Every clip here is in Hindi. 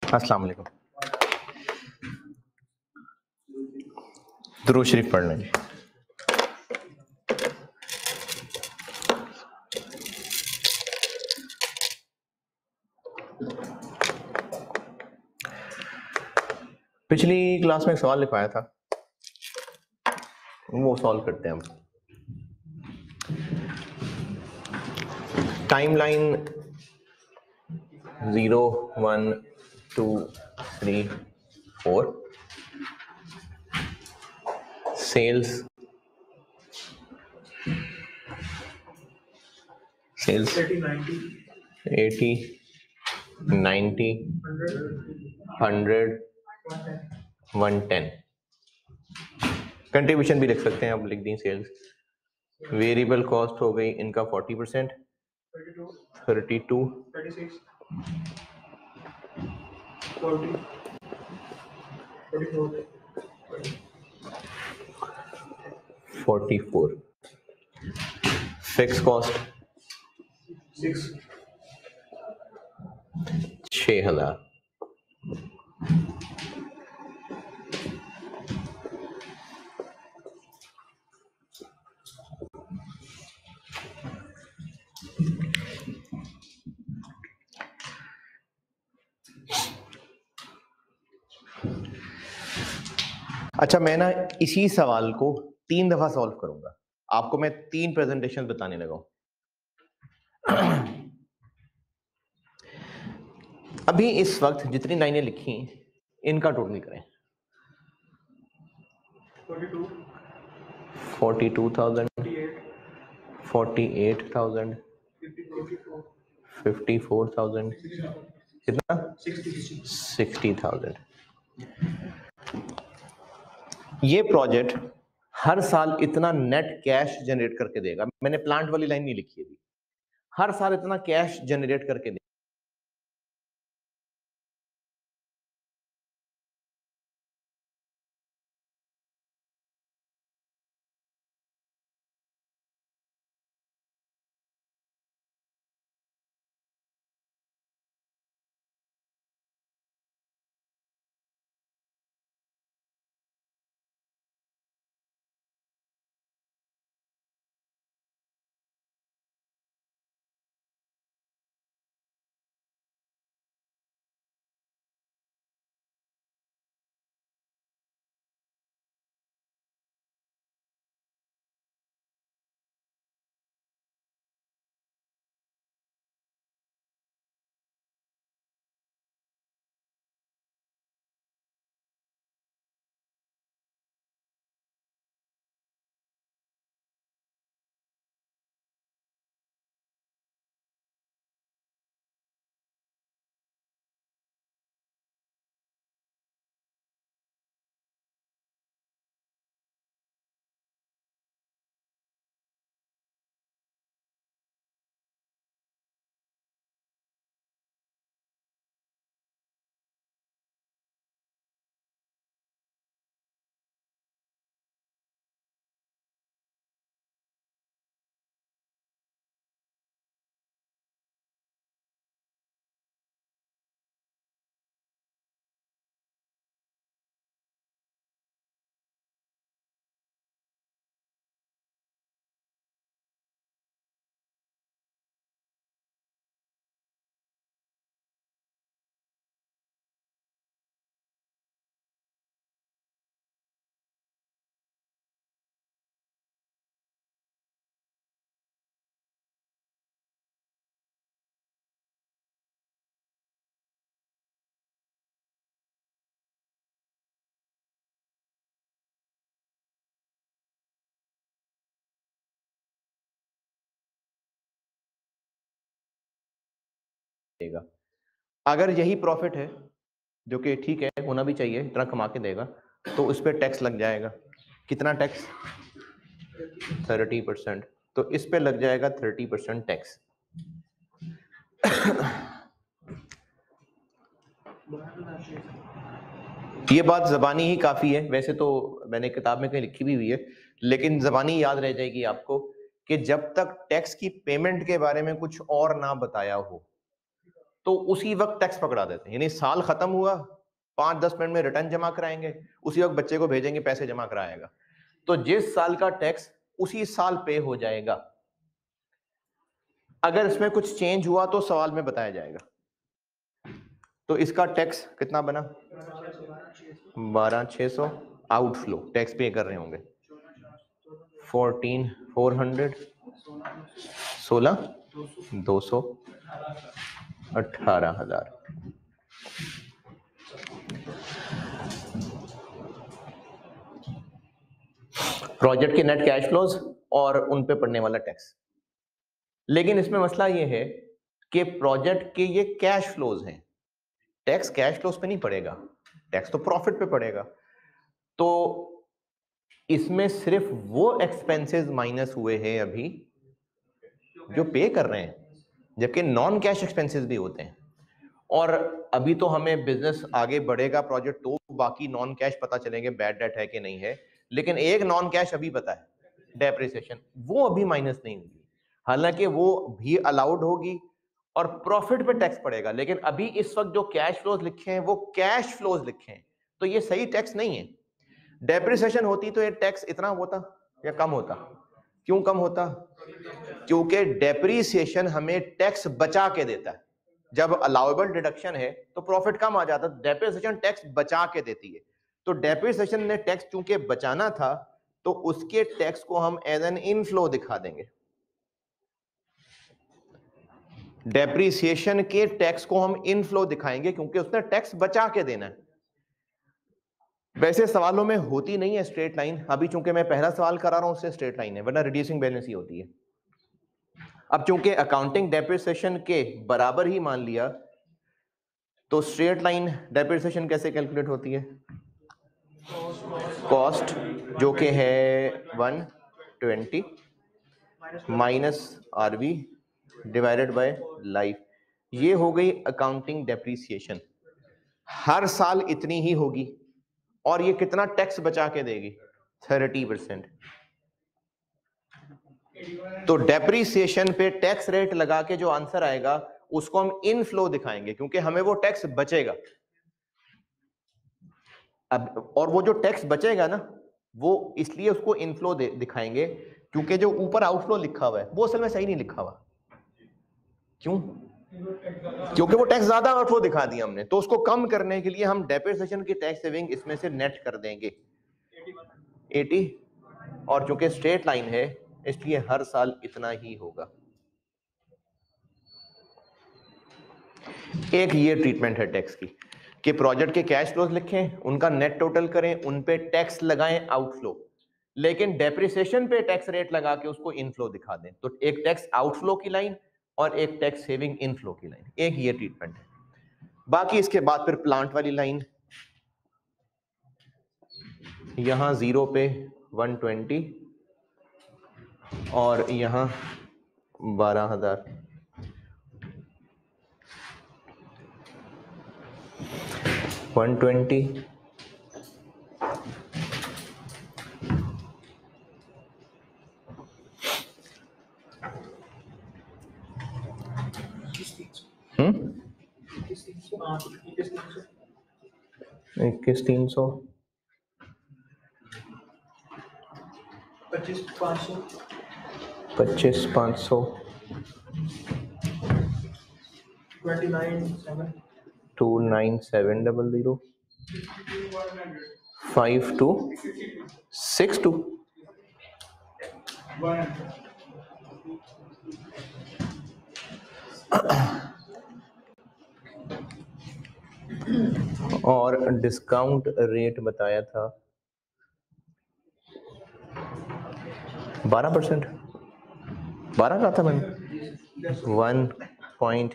अस्सलाम वालेकुम। दुरूद शरीफ पढ़ लें। पिछली क्लास में एक सवाल लिखवाया था, वो सॉल्व करते हैं हम। Timeline 0 1 2 3 4, sales 80 90 100 110। कंट्रीब्यूशन भी लिख सकते हैं, अब लिख दी सेल्स। वेरिएबल कॉस्ट हो गई इनका 40%, 32 44। Fix cost 6000। अच्छा, मैं ना इसी सवाल को 3 दफा सॉल्व करूंगा। आपको मैं 3 प्रेजेंटेशन बताने लगा हूं। अभी इस वक्त जितनी लाइनें लिखी इनका टोटल करें। 42,000, 48,000, 54,000, कितना? 60,000। ये प्रोजेक्ट हर साल इतना नेट कैश जनरेट करके देगा। मैंने प्लांट वाली लाइन नहीं लिखी अभी। हर साल इतना कैश जनरेट करके देगा। अगर यही प्रॉफिट है, जो कि ठीक है, होना भी चाहिए, इतना कमा के देगा, तो उस पर टैक्स लग जाएगा। कितना टैक्स? 30%। तो इस पे लग जाएगा 30% टैक्स। ये बात ज़बानी ही काफ़ी है, वैसे तो मैंने किताब में कहीं लिखी भी हुई है, लेकिन ज़बानी याद रह जाएगी आपको कि जब तक टैक्स की पेमेंट के बारे में कुछ और ना बताया हो, तो उसी वक्त टैक्स पकड़ा देते हैं, यानी साल खत्म हुआ 5-10 मिनट में रिटर्न जमा कराएंगे, उसी वक्त बच्चे को भेजेंगे पैसे जमा कराएगा, तो जिस साल का टैक्स उसी साल पे हो जाएगा। अगर इसमें कुछ चेंज हुआ तो सवाल में बताया जाएगा। तो इसका टैक्स कितना बना? 12,600 आउटफ्लो टैक्स पे कर रहे होंगे। 14,400 16,200 18,000। प्रोजेक्ट के नेट कैश फ्लोज और उन पे पड़ने वाला टैक्स। लेकिन इसमें मसला ये है कि प्रोजेक्ट के ये कैश फ्लोज हैं, टैक्स कैश फ्लोज पे नहीं पड़ेगा, टैक्स तो प्रॉफिट पे पड़ेगा। तो इसमें सिर्फ वो एक्सपेंसेस माइनस हुए हैं अभी जो पे कर रहे हैं, जबकि नॉन कैश एक्सपेंसेस भी होते हैं। और अभी तो हमें बिजनेस आगे बढ़ेगा प्रोजेक्ट, तो बाकी नॉन कैश पता चलेंगे बैड डेट है कि नहीं है। लेकिन एक नॉन कैश अभी पता है, डेप्रिसिएशन, वो अभी माइनस नहीं होगी, हालांकि वो भी अलाउड होगी और प्रॉफिट पे टैक्स पड़ेगा। लेकिन अभी इस वक्त जो कैश फ्लोज लिखे हैं वो कैश फ्लोज लिखे हैं, तो ये सही टैक्स नहीं है। डेप्रिसिएशन होती तो ये टैक्स इतना होता या कम होता? क्यों कम होता? क्योंकि डेप्रिसिएशन हमें टैक्स बचा के देता है। जब अलाउएबल डिडक्शन है तो प्रॉफिट कम आ जाता है, डेप्रिसिएशन टैक्स बचा के देती है। तो डेप्रिसिएशन ने टैक्स चूंकि बचाना था तो उसके टैक्स को हम एज एन इनफ्लो दिखा देंगे। डेप्रिसिएशन के टैक्स को हम इनफ्लो दिखाएंगे क्योंकि उसने टैक्स बचा के देना है। वैसे सवालों में होती नहीं है स्ट्रेट लाइन, अभी चूंकि मैं पहला सवाल करा रहा हूं उससे स्ट्रेट लाइन है, वरना रिड्यूसिंग बैलेंस ही होती है। अब चूंकि अकाउंटिंग डेप्रिसिएशन के बराबर ही मान लिया तो स्ट्रेट लाइन डेप्रिसिएशन कैसे कैलकुलेट होती है? कॉस्ट जो कि है 120 minus RV divided by life, ये हो गई अकाउंटिंग डेप्रिसिएशन। हर साल इतनी ही होगी और ये कितना टैक्स बचा के देगी? 30%। तो डेप्रिसिएशन पे टैक्स रेट लगा के जो आंसर आएगा उसको हम इनफ्लो दिखाएंगे क्योंकि हमें वो टैक्स बचेगा। अब और वो जो टैक्स बचेगा ना वो इसलिए उसको इनफ्लो दिखाएंगे क्योंकि जो ऊपर आउटफ्लो लिखा हुआ है वो असल में सही नहीं लिखा हुआ। क्यों? क्योंकि वो टैक्स ज्यादा आउटफ्लो दिखा दिया हमने, तो उसको कम करने के लिए हम डेप्रिसिएशन की टैक्स सेविंग इसमें से नेट कर देंगे 80, और चूंकि स्ट्रेट लाइन है इसलिए हर साल इतना ही होगा। एक ये ट्रीटमेंट है टैक्स की कि प्रोजेक्ट के कैश फ्लोज लिखें, उनका नेट टोटल करें, उन पे टैक्स लगाएं आउटफ्लो, लेकिन डेप्रिसिएशन पे टैक्स रेट लगा के उसको इनफ्लो दिखा दें। तो एक टैक्स आउटफ्लो की लाइन और एक टैक्स सेविंग इनफ्लो की लाइन, एक ये ट्रीटमेंट है। बाकी इसके बाद फिर प्लांट वाली लाइन, यहां 0 पे 120 और यहां 12,000। 120 21,300 25,500 29,700 5262 और डिस्काउंट रेट बताया था 12%। 12 का था मैंने 1 पॉइंट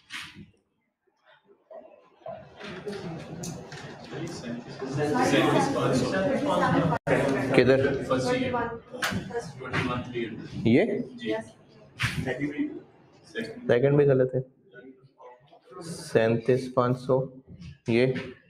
किधर ये सेकंड भी गलत है 37,500 ये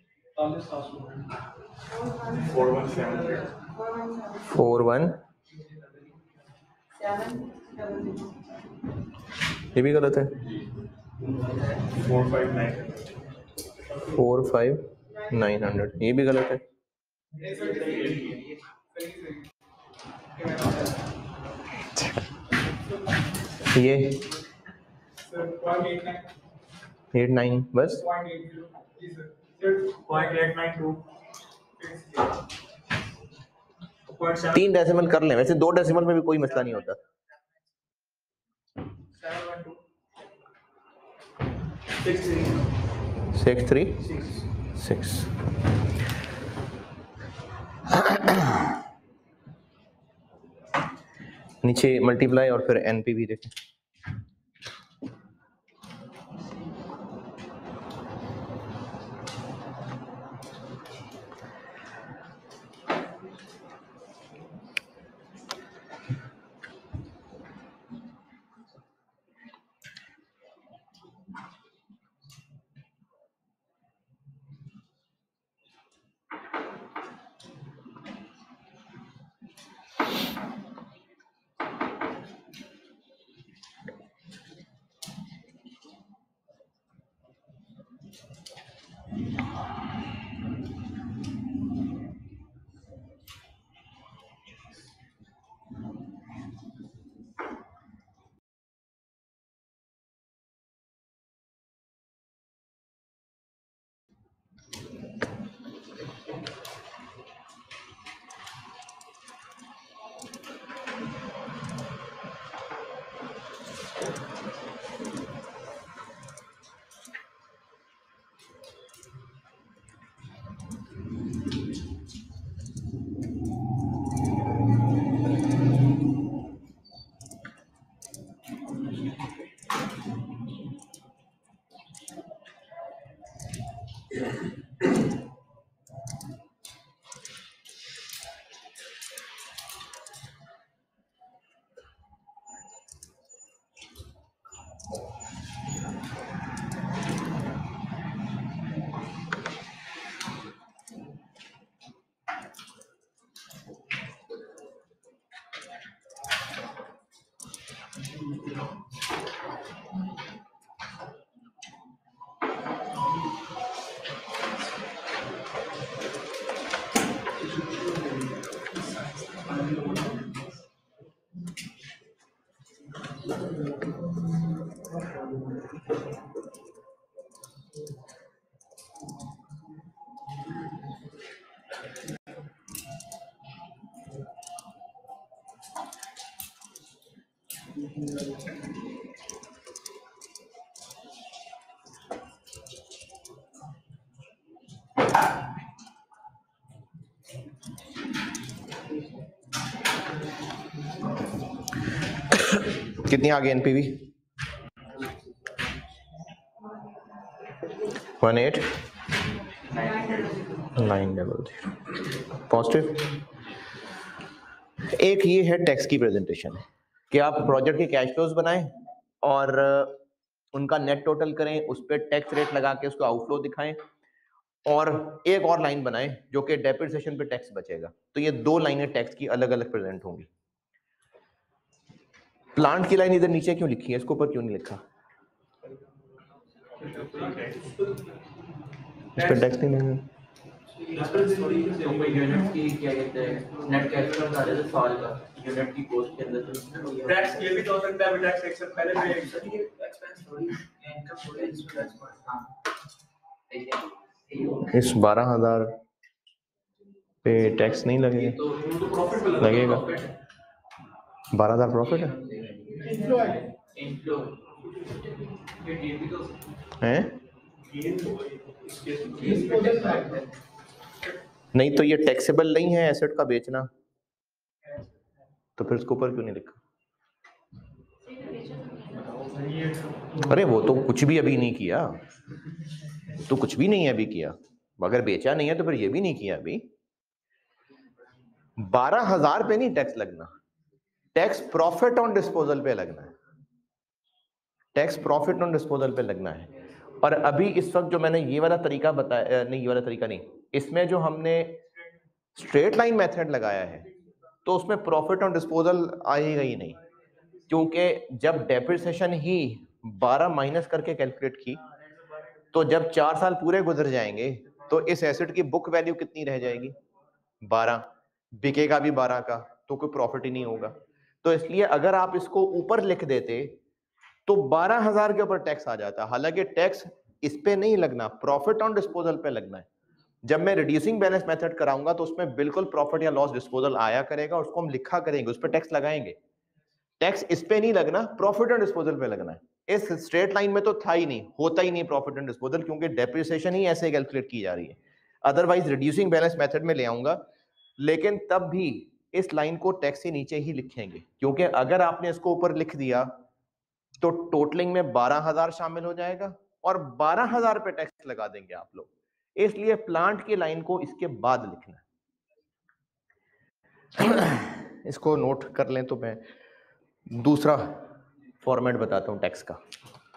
41 ये भी गलत है 4,5,900 ये भी गलत है। ये 8,9 बस 3 डेसिमल कर लें, वैसे 2 डेसिमल में भी कोई मसला नहीं होता। 6,3,6 नीचे मल्टीप्लाई और फिर एनपीवी देखें। कितनी आ गई एनपीवी? 18,900 पॉजिटिव। एक ये है टैक्स की प्रेजेंटेशन कि आप प्रोजेक्ट के कैश फ्लोज बनाएं और उनका नेट टोटल करें, उस पर टैक्स रेट लगा के उसको आउटफ्लो दिखाएं और एक और लाइन बनाएं जो कि डेप्रिसिएशन पे टैक्स बचेगा। तो ये 2 लाइनें टैक्स की अलग अलग प्रेजेंट होंगी। प्लांट की लाइन इधर नीचे क्यों लिखी है, इसके ऊपर क्यों नहीं लिखा? इस पर टैक्स नहीं लगेगा। यूनिट की क्या कहते हैं, नेट कैश फ्लो बता रहे थे साल का, यूनिट की कॉस्ट के अंदर टैक्स ये भी तो हो सकता है, टैक्स सेक्शन पहले में एक्सपेंस थोड़ी इनकम थोड़ी एक्सपेंस। हां, इस 12,000 पे टैक्स नहीं लगेगा? तो प्रॉफिट पे लगेगा। 12,000 प्रॉफिट है, इनफ्लो ये डीपी तो हैं नहीं, तो ये टैक्सेबल नहीं है एसेट का बेचना, तो फिर उसके ऊपर क्यों नहीं लिखा? अरे वो तो कुछ भी अभी नहीं किया, तो कुछ भी नहीं है अभी किया, अगर बेचा नहीं है तो फिर ये भी नहीं किया अभी। 12,000 पे नहीं टैक्स लगना, टैक्स प्रॉफिट ऑन डिस्पोजल पे लगना है, टैक्स प्रॉफिट ऑन डिस्पोजल पे लगना है। और अभी इस वक्त जो मैंने ये वाला तरीका बताया, नहीं ये वाला तरीका नहीं, इसमें जो हमने स्ट्रेट लाइन मेथड लगाया है तो उसमें प्रॉफिट ऑन डिस्पोजल आएगा ही नहीं, क्योंकि जब डेप्रिसिएशन ही 12 माइनस करके कैलकुलेट की, तो जब 4 साल पूरे गुजर जाएंगे तो इस एसेट की बुक वैल्यू कितनी रह जाएगी? 12, बिकेगा भी 12 का, तो कोई प्रॉफिट ही नहीं होगा। तो इसलिए अगर आप इसको ऊपर लिख देते तो 12,000 के ऊपर टैक्स आ जाता। हालांकि टैक्स इस पे नहीं लगना, प्रॉफिट ऑन डिस्पोजल पे लगना है। जब मैं रिड्यूसिंग बैलेंस मेथड कराऊंगा तो उसमें बिल्कुल प्रॉफिट या लॉस डिस्पोजल आया करेगा, उसको हम लिखा करेंगे, उस पर टैक्स लगाएंगे। टैक्स इस पे नहीं लगना, प्रॉफिट ऑन डिस्पोजल पे लगना है। इस स्ट्रेट लाइन में तो था ही नहीं, होता ही नहीं प्रॉफिट ऑन डिस्पोजल, क्योंकि डेप्रिसिएशन ही ऐसे कैलकुलेट की जा रही है। अदरवाइज रिड्यूसिंग बैलेंस मेथड में ले आऊंगा, लेकिन तब भी इस लाइन को टैक्स से नीचे ही लिखेंगे, क्योंकि अगर आपने इसको ऊपर लिख दिया तो टोटलिंग में 12,000 शामिल हो जाएगा और 12,000 पे टैक्स लगा देंगे आप लोग। इसलिए प्लांट की लाइन को इसके बाद लिखना है। इसको नोट कर लें तो मैं दूसरा फॉर्मेट बताता हूं टैक्स का।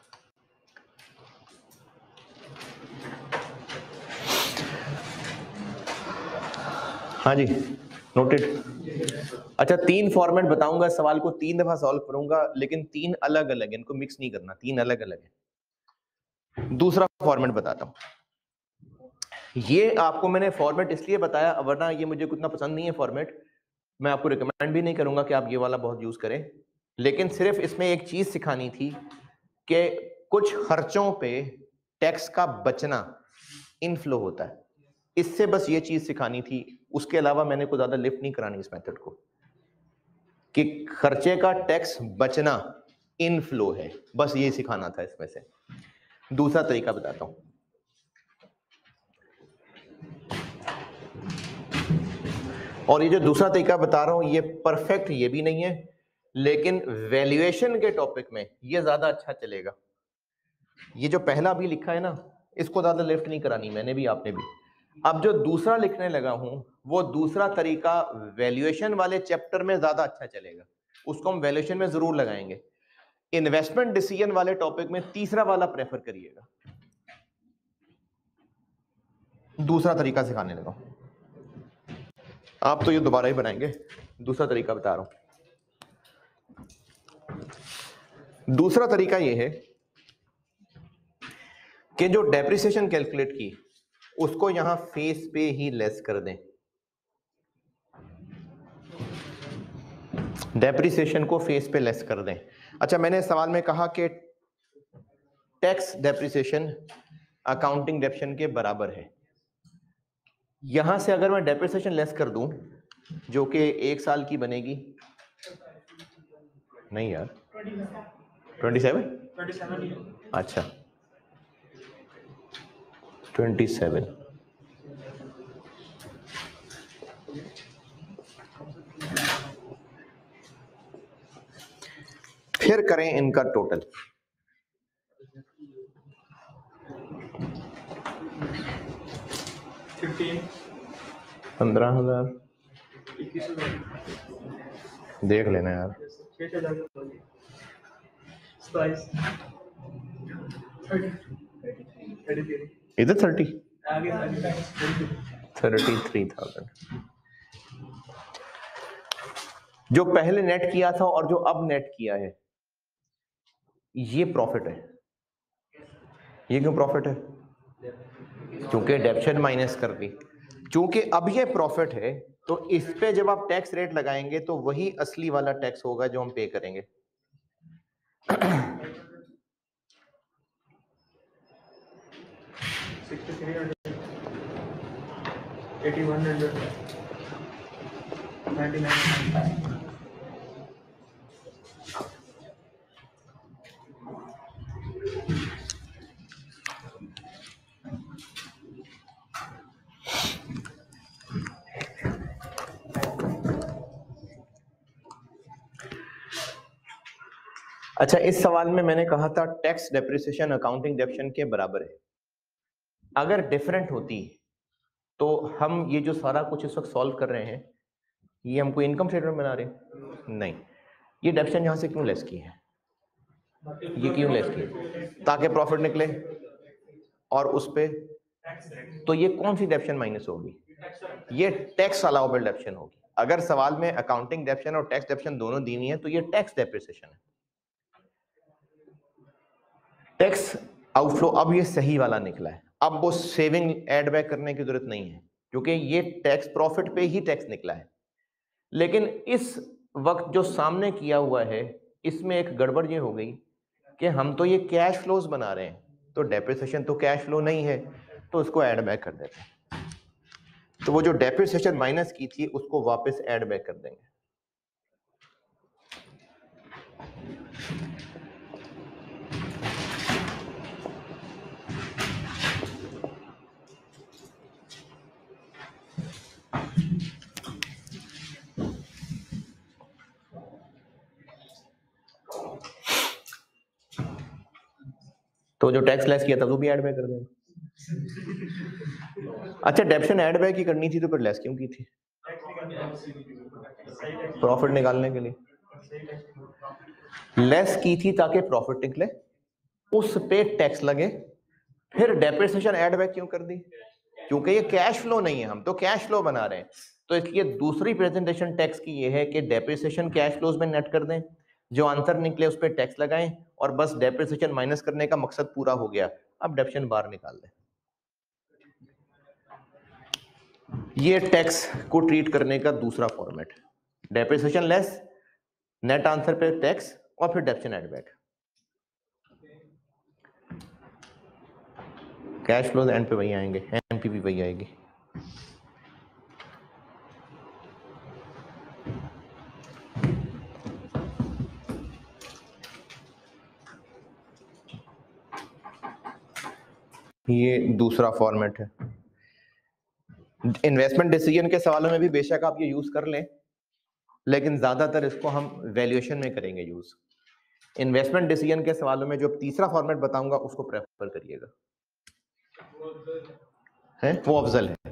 हाँ जी, नोटेड। अच्छा, 3 फॉर्मेट बताऊंगा, सवाल को 3 दफा सॉल्व करूंगा, लेकिन 3 अलग अलग, इनको मिक्स नहीं करना, 3 अलग अलग है। दूसरा फॉर्मेट बताता हूं। ये आपको मैंने फॉर्मेट इसलिए बताया, वरना ये मुझे उतना पसंद नहीं है फॉर्मेट, मैं आपको रिकमेंड भी नहीं करूंगा कि आप ये वाला बहुत यूज करें, लेकिन सिर्फ इसमें एक चीज सिखानी थी कि कुछ खर्चों पे टैक्स का बचना इनफ्लो होता है, इससे बस ये चीज सिखानी थी। उसके अलावा मैंने कोई ज्यादा लिफ्ट नहीं करानी इस मेथड को, कि खर्चे का टैक्स बचना इनफ्लो है, बस ये सिखाना था इसमें से। दूसरा तरीका बताता हूं। और ये जो दूसरा तरीका बता रहा हूं ये परफेक्ट ये भी नहीं है, लेकिन वैल्यूएशन के टॉपिक में ये ज्यादा अच्छा चलेगा। ये जो पहला भी लिखा है ना, इसको ज्यादा लिफ्ट नहीं करानी मैंने भी, आपने भी। अब जो दूसरा लिखने लगा हूं वो दूसरा तरीका वैल्यूएशन वाले चैप्टर में ज्यादा अच्छा चलेगा, उसको हम वैल्यूएशन में जरूर लगाएंगे। इन्वेस्टमेंट डिसीजन वाले टॉपिक में तीसरा वाला प्रेफर करिएगा। दूसरा तरीका सिखाने लगा हूं, आप तो ये दोबारा ही बनाएंगे, दूसरा तरीका बता रहा हूं। दूसरा तरीका ये है कि जो डेप्रिसिएशन कैलकुलेट की उसको यहां फेस पे ही लेस कर दें, डेप्रिसिएशन को फेस पे लेस कर दें। अच्छा, मैंने सवाल में कहा कि टैक्स डेप्रिसिएशन अकाउंटिंग डेप्रिसिएशन के बराबर है। यहां से अगर मैं डेप्रिसिएशन लेस कर दूं जो कि 1 साल की बनेगी, नहीं यार 27, अच्छा 27, फिर करें इनका टोटल। $15,000 देख लेना यार, इधर 33,000 जो पहले नेट किया था और जो अब नेट किया है, ये प्रॉफिट है। ये क्यों प्रॉफिट है? क्योंकि डेप्शन माइनस कर दी। क्योंकि अब ये प्रॉफिट है तो इस पे जब आप टैक्स रेट लगाएंगे तो वही असली वाला टैक्स होगा जो हम पे करेंगे। अच्छा, इस सवाल में मैंने कहा था टैक्स डेप्रिसिएशन अकाउंटिंग डेप्शन के बराबर है। अगर डिफरेंट होती तो हम ये जो सारा कुछ इस वक्त सॉल्व कर रहे हैं, ये हमको इनकम स्टेटमेंट बना रहे हैं? नहीं। ये डेप्शन यहां से क्यों लेस की है? ये क्यों लेस की? ताकि प्रॉफिट निकले और उस पे, तो ये कौन सी डेप्शन माइनस होगी? ये टैक्स अलाउबल डेप्शन होगी। अगर सवाल में अकाउंटिंग डेप्शन और टैक्स डेप्शन दोनों दी हुई है तो ये टैक्स डेप्रिसिएशन है। टैक्स आउटफ्लो अब ये सही वाला निकला है, अब वो सेविंग ऐड बैक करने की जरूरत नहीं है क्योंकि ये टैक्स प्रॉफिट पे ही टैक्स निकला है। लेकिन इस वक्त जो सामने किया हुआ है इसमें एक गड़बड़ ये हो गई कि हम तो ये कैश फ्लोज बना रहे हैं, तो डेप्रिसिएशन तो कैश फ्लो नहीं है, तो उसको ऐड बैक कर देते हैं। तो वो जो डेप्रिसिएशन माइनस की थी उसको वापस ऐड बैक कर देंगे। तो जो टैक्स लेस किया था वो भी ऐड बैक कर देंगे। अच्छा, डेप्शन ऐड बैक ही करनी थी तो फिर लेस क्यों की थी? प्रॉफिट निकालने के लिए लेस की थी ताकि प्रॉफिट निकले, उस पे टैक्स लगे, फिर डेप्रिसिएशन ऐड बैक क्यों कर दी? क्योंकि ये कैश फ्लो नहीं है, हम तो कैश फ्लो बना रहे हैं। तो इसकी दूसरी प्रेजेंटेशन टैक्स की ये है कि डेप्रिसिएशन कैश फ्लोज में नेट कर दें, जो आंसर निकले उस पर टैक्स लगाएं और बस डेप्रिसिएशन माइनस करने का मकसद पूरा हो गया। अब डेप्शन बाहर निकाल दें। ये टैक्स को ट्रीट करने का दूसरा format, depreciation less, net answer पे टैक्स और फिर depreciation add back. Cash flows end पे वही आएंगे, एमपीवी वही आएगी। ये दूसरा फॉर्मेट है। इन्वेस्टमेंट डिसीजन के सवालों में भी बेशक आप ये यूज कर लें, लेकिन ज्यादातर इसको हम वैल्यूएशन में करेंगे यूज। इन्वेस्टमेंट डिसीजन के सवालों में जो तीसरा फॉर्मेट बताऊंगा उसको प्रेफर करिएगा, है वो अफजल है।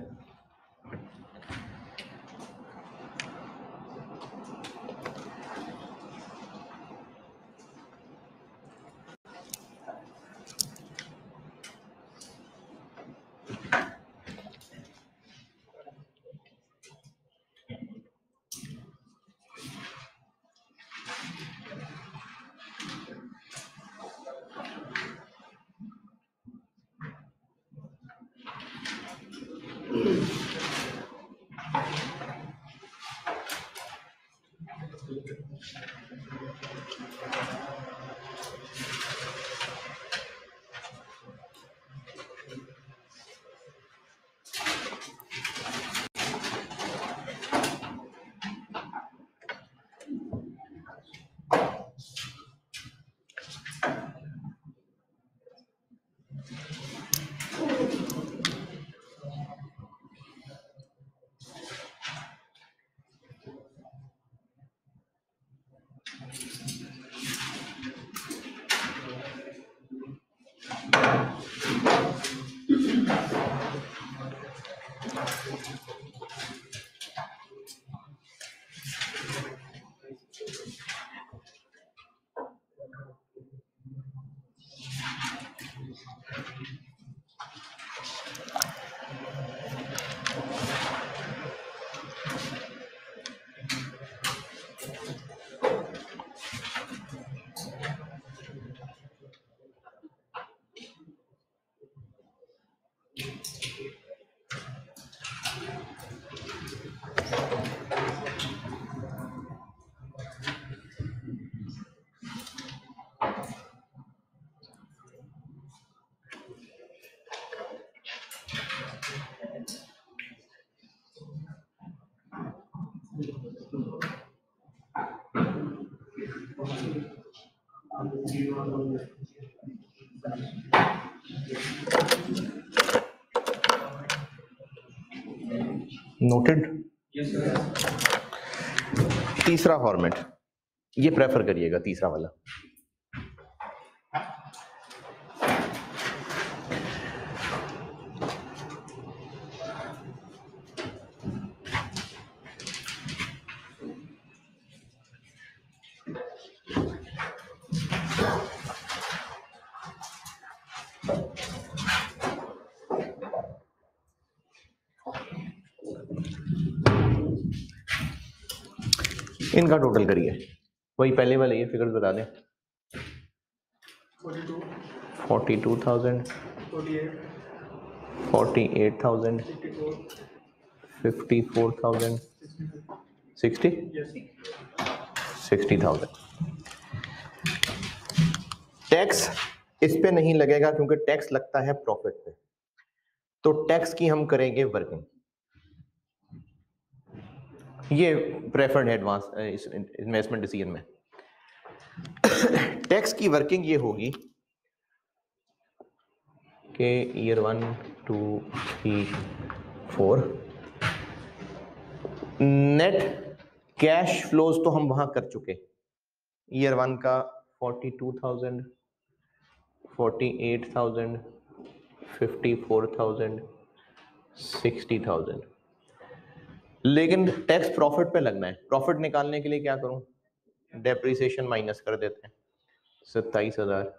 नोटेड। तीसरा फॉर्मेट ये प्रेफर करिएगा, तीसरा वाला। इनका टोटल करिए, वही पहले वाले ये फिगर्स बता दें। 42,000, 48,000, 54,000, 60,000। टैक्स इस पे नहीं लगेगा क्योंकि टैक्स लगता है प्रॉफिट पे, तो टैक्स की हम करेंगे वर्किंग। ये प्रेफर्ड है एडवांस इन्वेस्टमेंट डिसीजन में। टैक्स की वर्किंग ये होगी कि ईयर 1, 2, 3, 4 नेट कैश फ्लोज तो हम वहां कर चुके। ईयर 1 का 42,000, 48,000, 54,000, 60,000। लेकिन टैक्स प्रॉफिट पे लगना है। प्रॉफिट निकालने के लिए क्या करूं? डेप्रिसिएशन माइनस कर देते हैं, 27,000।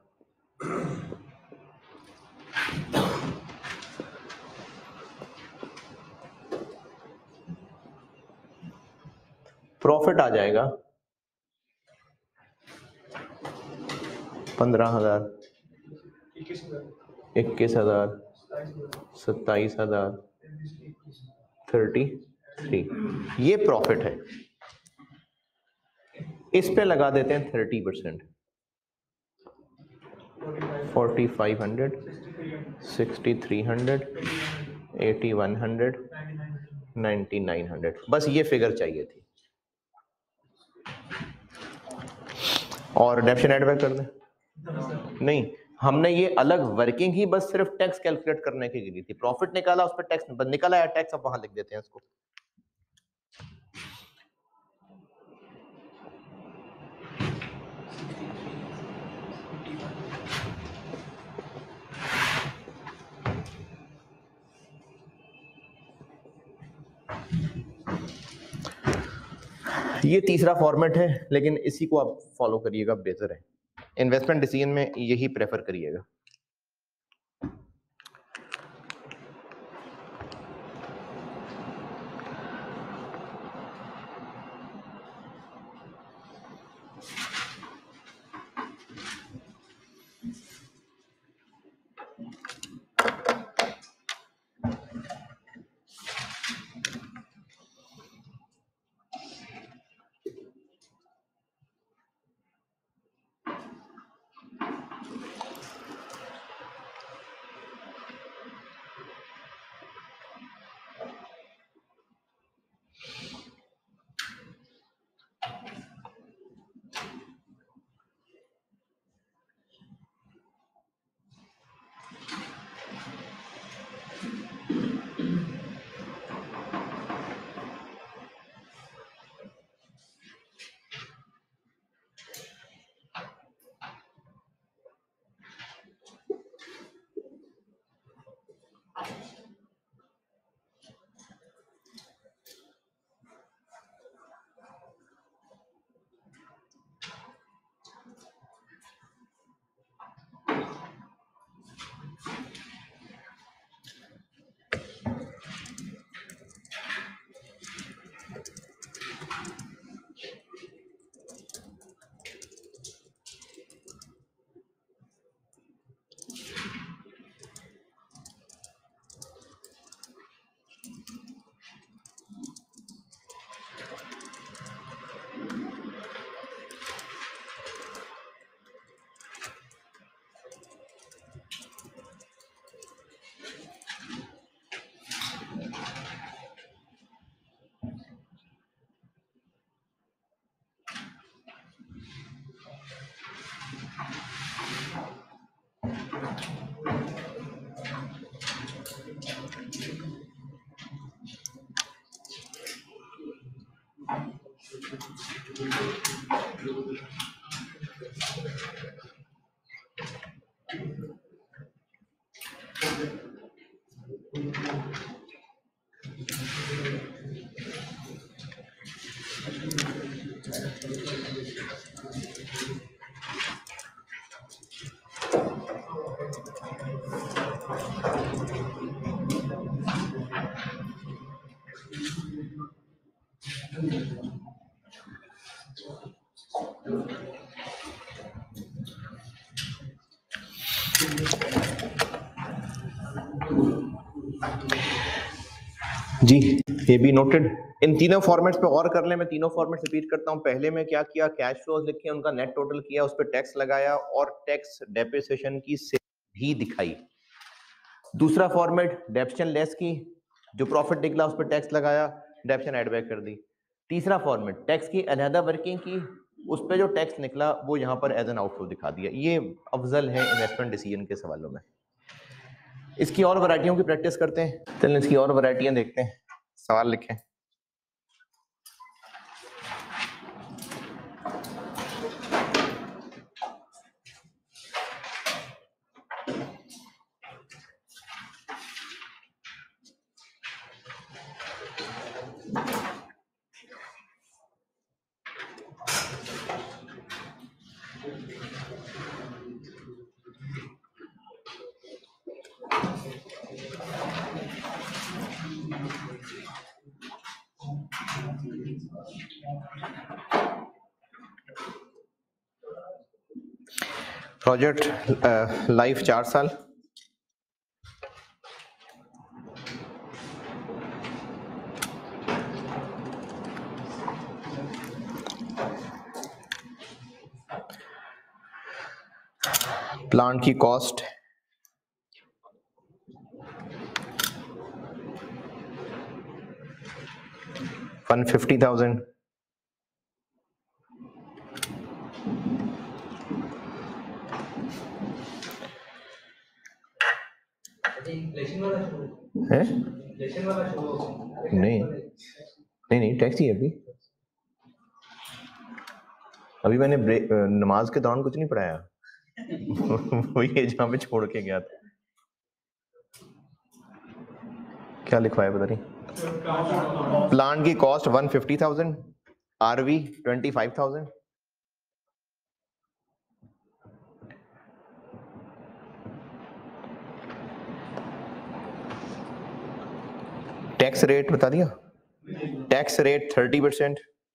प्रॉफिट आ जाएगा 15,000, 21,000, 27,000, 33। ये प्रॉफिट है। इस पे लगा देते हैं 30%, 4,500, 6,300, 8,100, 9,900। बस ये फिगर चाहिए थी। और रिडम्पशन एड बैक कर दें? नहीं, हमने ये अलग वर्किंग ही बस सिर्फ टैक्स कैलकुलेट करने की गिनी थी। प्रॉफिट निकाला, उस पर टैक्स निकाला या टैक्स, अब वहां लिख देते हैं इसको। ये तीसरा फॉर्मेट है, लेकिन इसी को आप फॉलो करिएगा, बेहतर है। इन्वेस्टमेंट डिसीजन में यही प्रेफर करिएगा। जी, ये भी नोटेड। इन तीनों फॉर्मेट्स पे और कर ले, मैं तीनों फॉर्मेट्स रिपीट करता हूँ। पहले में क्या किया, कैश फ्लोज लिखे, उनका नेट टोटल किया, उस पर टैक्स लगाया और टैक्स डेप्रिसिएशन की भी दिखाई। दूसरा फॉर्मेट डेप्शन लेस की, जो प्रॉफिट निकला उस पर टैक्स लगाया, डेप्शन एड बैक कर दी। तीसरा फॉर्मेट टैक्स की अलहदा वर्किंग की, उस पर जो टैक्स निकला वो यहाँ पर एज एन आउटफ्लो दिखा दिया। ये अफजल है इन्वेस्टमेंट डिसीजन के सवालों में। इसकी और वैरायटियों की प्रैक्टिस करते हैं, चलिए इसकी और वैरायटियां देखते हैं। सवाल लिखें। प्रोजेक्ट लाइफ 4 साल, प्लांट की कॉस्ट 150,000, है? नहीं नहीं नहीं, टैक्स ही है अभी मैंने नमाज के दौरान कुछ नहीं पढ़ाया। वही है जहां पे छोड़ के गया था। क्या लिखवाया पता नहीं। प्लांट की कॉस्ट 150,000, आरवी 25,000, टैक्स रेट बता दिया, tax rate 30%,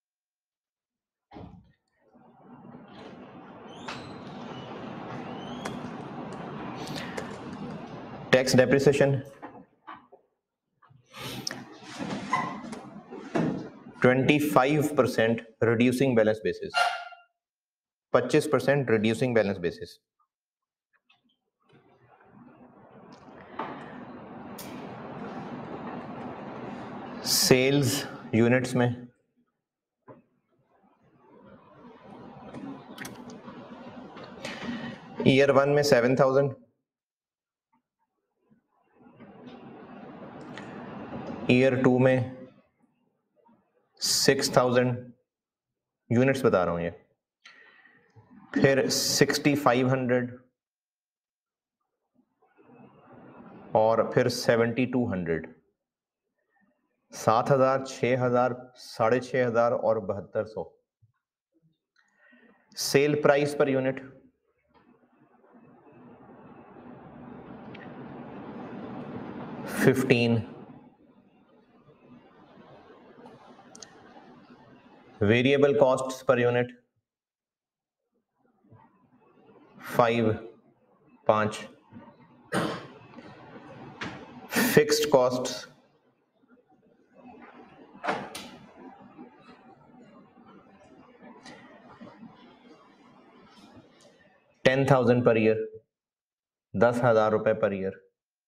tax depreciation 25% reducing balance basis, 25% reducing balance basis. Sales units में ईयर 1 में 7,000, ईयर 2 में 6,000 यूनिट्स बता रहा हूं ये, फिर 6,500 और फिर 7,200, 7,000, 6,000, 6,500 और 7,200। Sale price per unit 15, variable costs per unit 5, fixed costs 10,000 per year, 10,000 रुपए पर ईयर।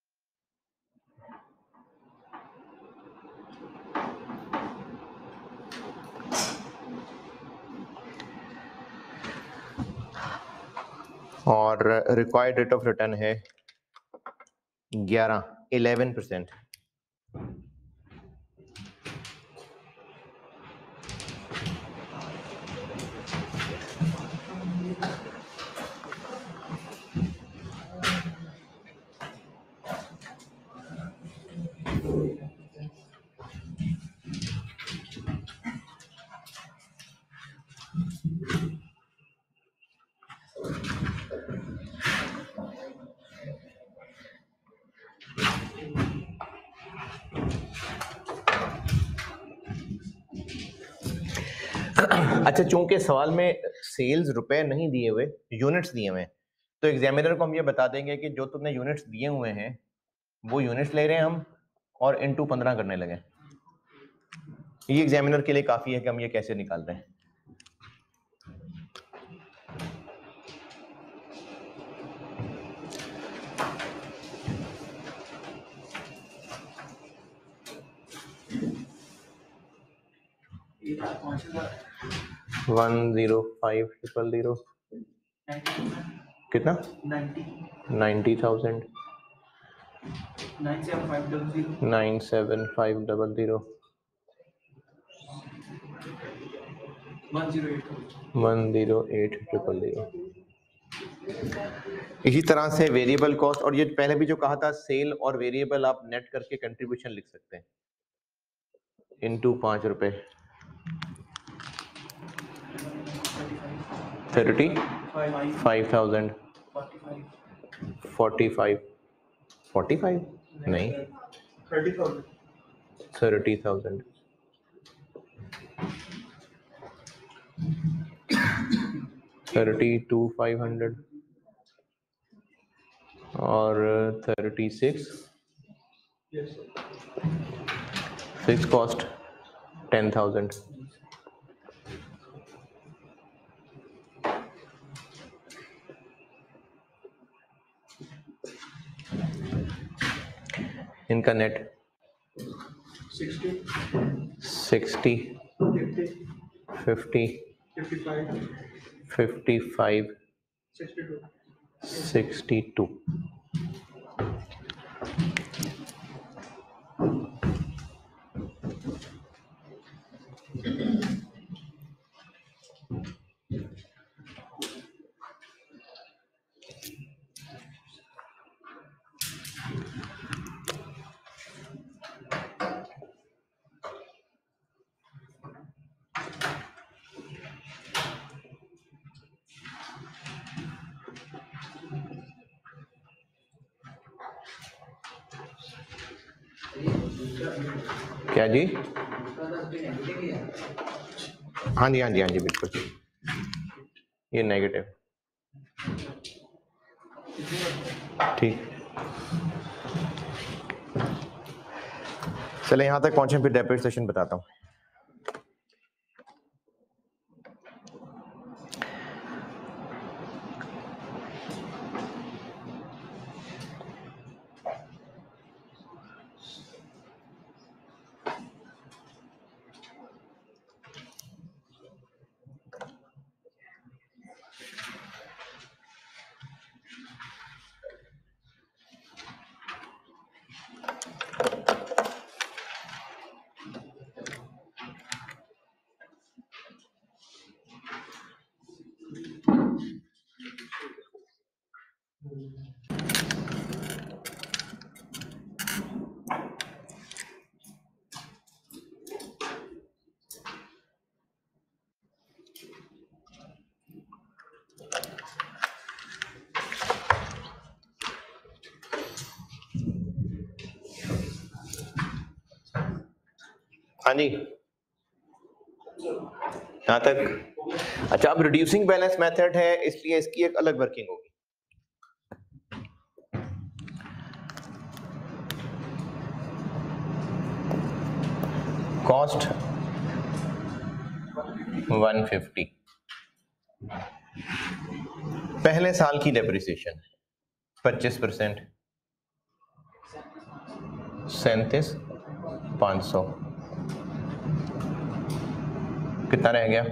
और रिक्वायर्ड रेट ऑफ रिटर्न है 11% अच्छा, चूंकि सवाल में सेल्स रुपए नहीं दिए हुए, यूनिट्स दिए हुए, तो एग्जामिनर को हम ये बता देंगे कि जो तुमने यूनिट्स दिए हुए हैं वो यूनिट्स ले रहे हैं हम और इनटू 15 करने लगे। ये एग्जामिनर के लिए काफी है कि हम ये कैसे निकाल रहे हैं। वन 105,000 कितना 90,000 97500 108,000। इसी तरह से वेरिएबल कॉस्ट, और ये पहले भी जो कहा था सेल और वेरिएबल आप नेट करके कंट्रीब्यूशन लिख सकते हैं इनटू 5 रुपए 35,000 45 नहीं 30,000 32,500 और 36 फिक्स कॉस्ट 10,000। इनका नेट 60 50 55 62। क्या जी? हाँ जी हाँ जी हाँ जी बिल्कुल, ये नेगेटिव ठीक। चले यहाँ तक पहुंचे फिर डेप्रिसिएशन बताता हूँ। हाँ जी यहाँ तक। अच्छा, अब रिड्यूसिंग बैलेंस मेथड है इसलिए इसकी एक अलग वर्किंग होगी। कॉस्ट 150, पहले साल की डेप्रिसिएशन 25%, 37,500, कितना रह गया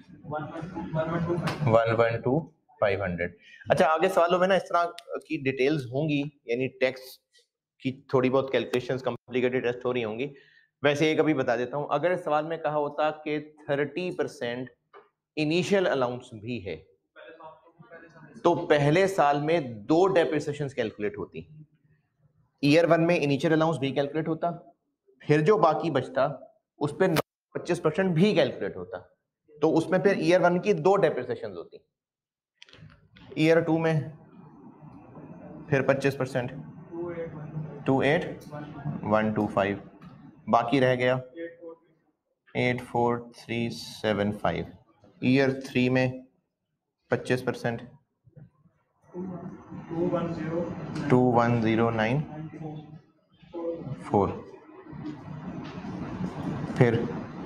112,500। अच्छा, आगे सवालों में ना इस तरह की डिटेल्स होंगी, यानी टैक्स की थोड़ी बहुत कैलकुलेशंस कॉम्प्लिकेटेड टेस्ट हो रही होंगी। वैसे एक अभी बता देता हूं, अगर इस सवाल में कहा होता कि 30% इनिशियल अलाउंस भी है तो पहले साल में 2 डेप्रिसिएशंस कैलकुलेट होती। ईयर 1 में इनिशियल अलाउंस भी कैलकुलेट होता, फिर जो बाकी बचता उस पर 25% भी कैलकुलेट होता, तो उसमें फिर ईयर 1 की 2 डेप्रिसिएशंस होती, ईयर 2 में फिर 25%, 28,125, बाकी रह गया 84375। ईयर 3 में 25%, 21094 फिर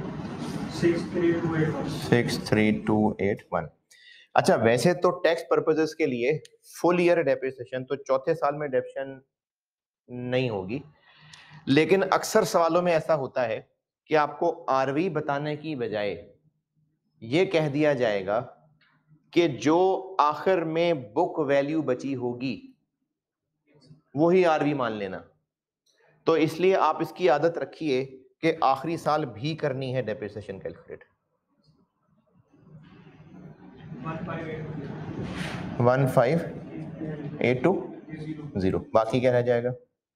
63281। अच्छा, वैसे तो टैक्स पर्पसेस के लिए फुल ईयर डेप्रिसिएशन तो चौथे साल में डेप्रिसिएशन नहीं होगी, लेकिन अक्सर सवालों में ऐसा होता है कि आपको आरवी बताने की बजाय ये कह दिया जाएगा कि जो आखिर में बुक वैल्यू बची होगी वही आरवी मान लेना। तो इसलिए आप इसकी आदत रखिए कि आखिरी साल भी करनी है डेप्रिसिएशन कैलकुलेट। 15820, बाकी क्या रह जाएगा?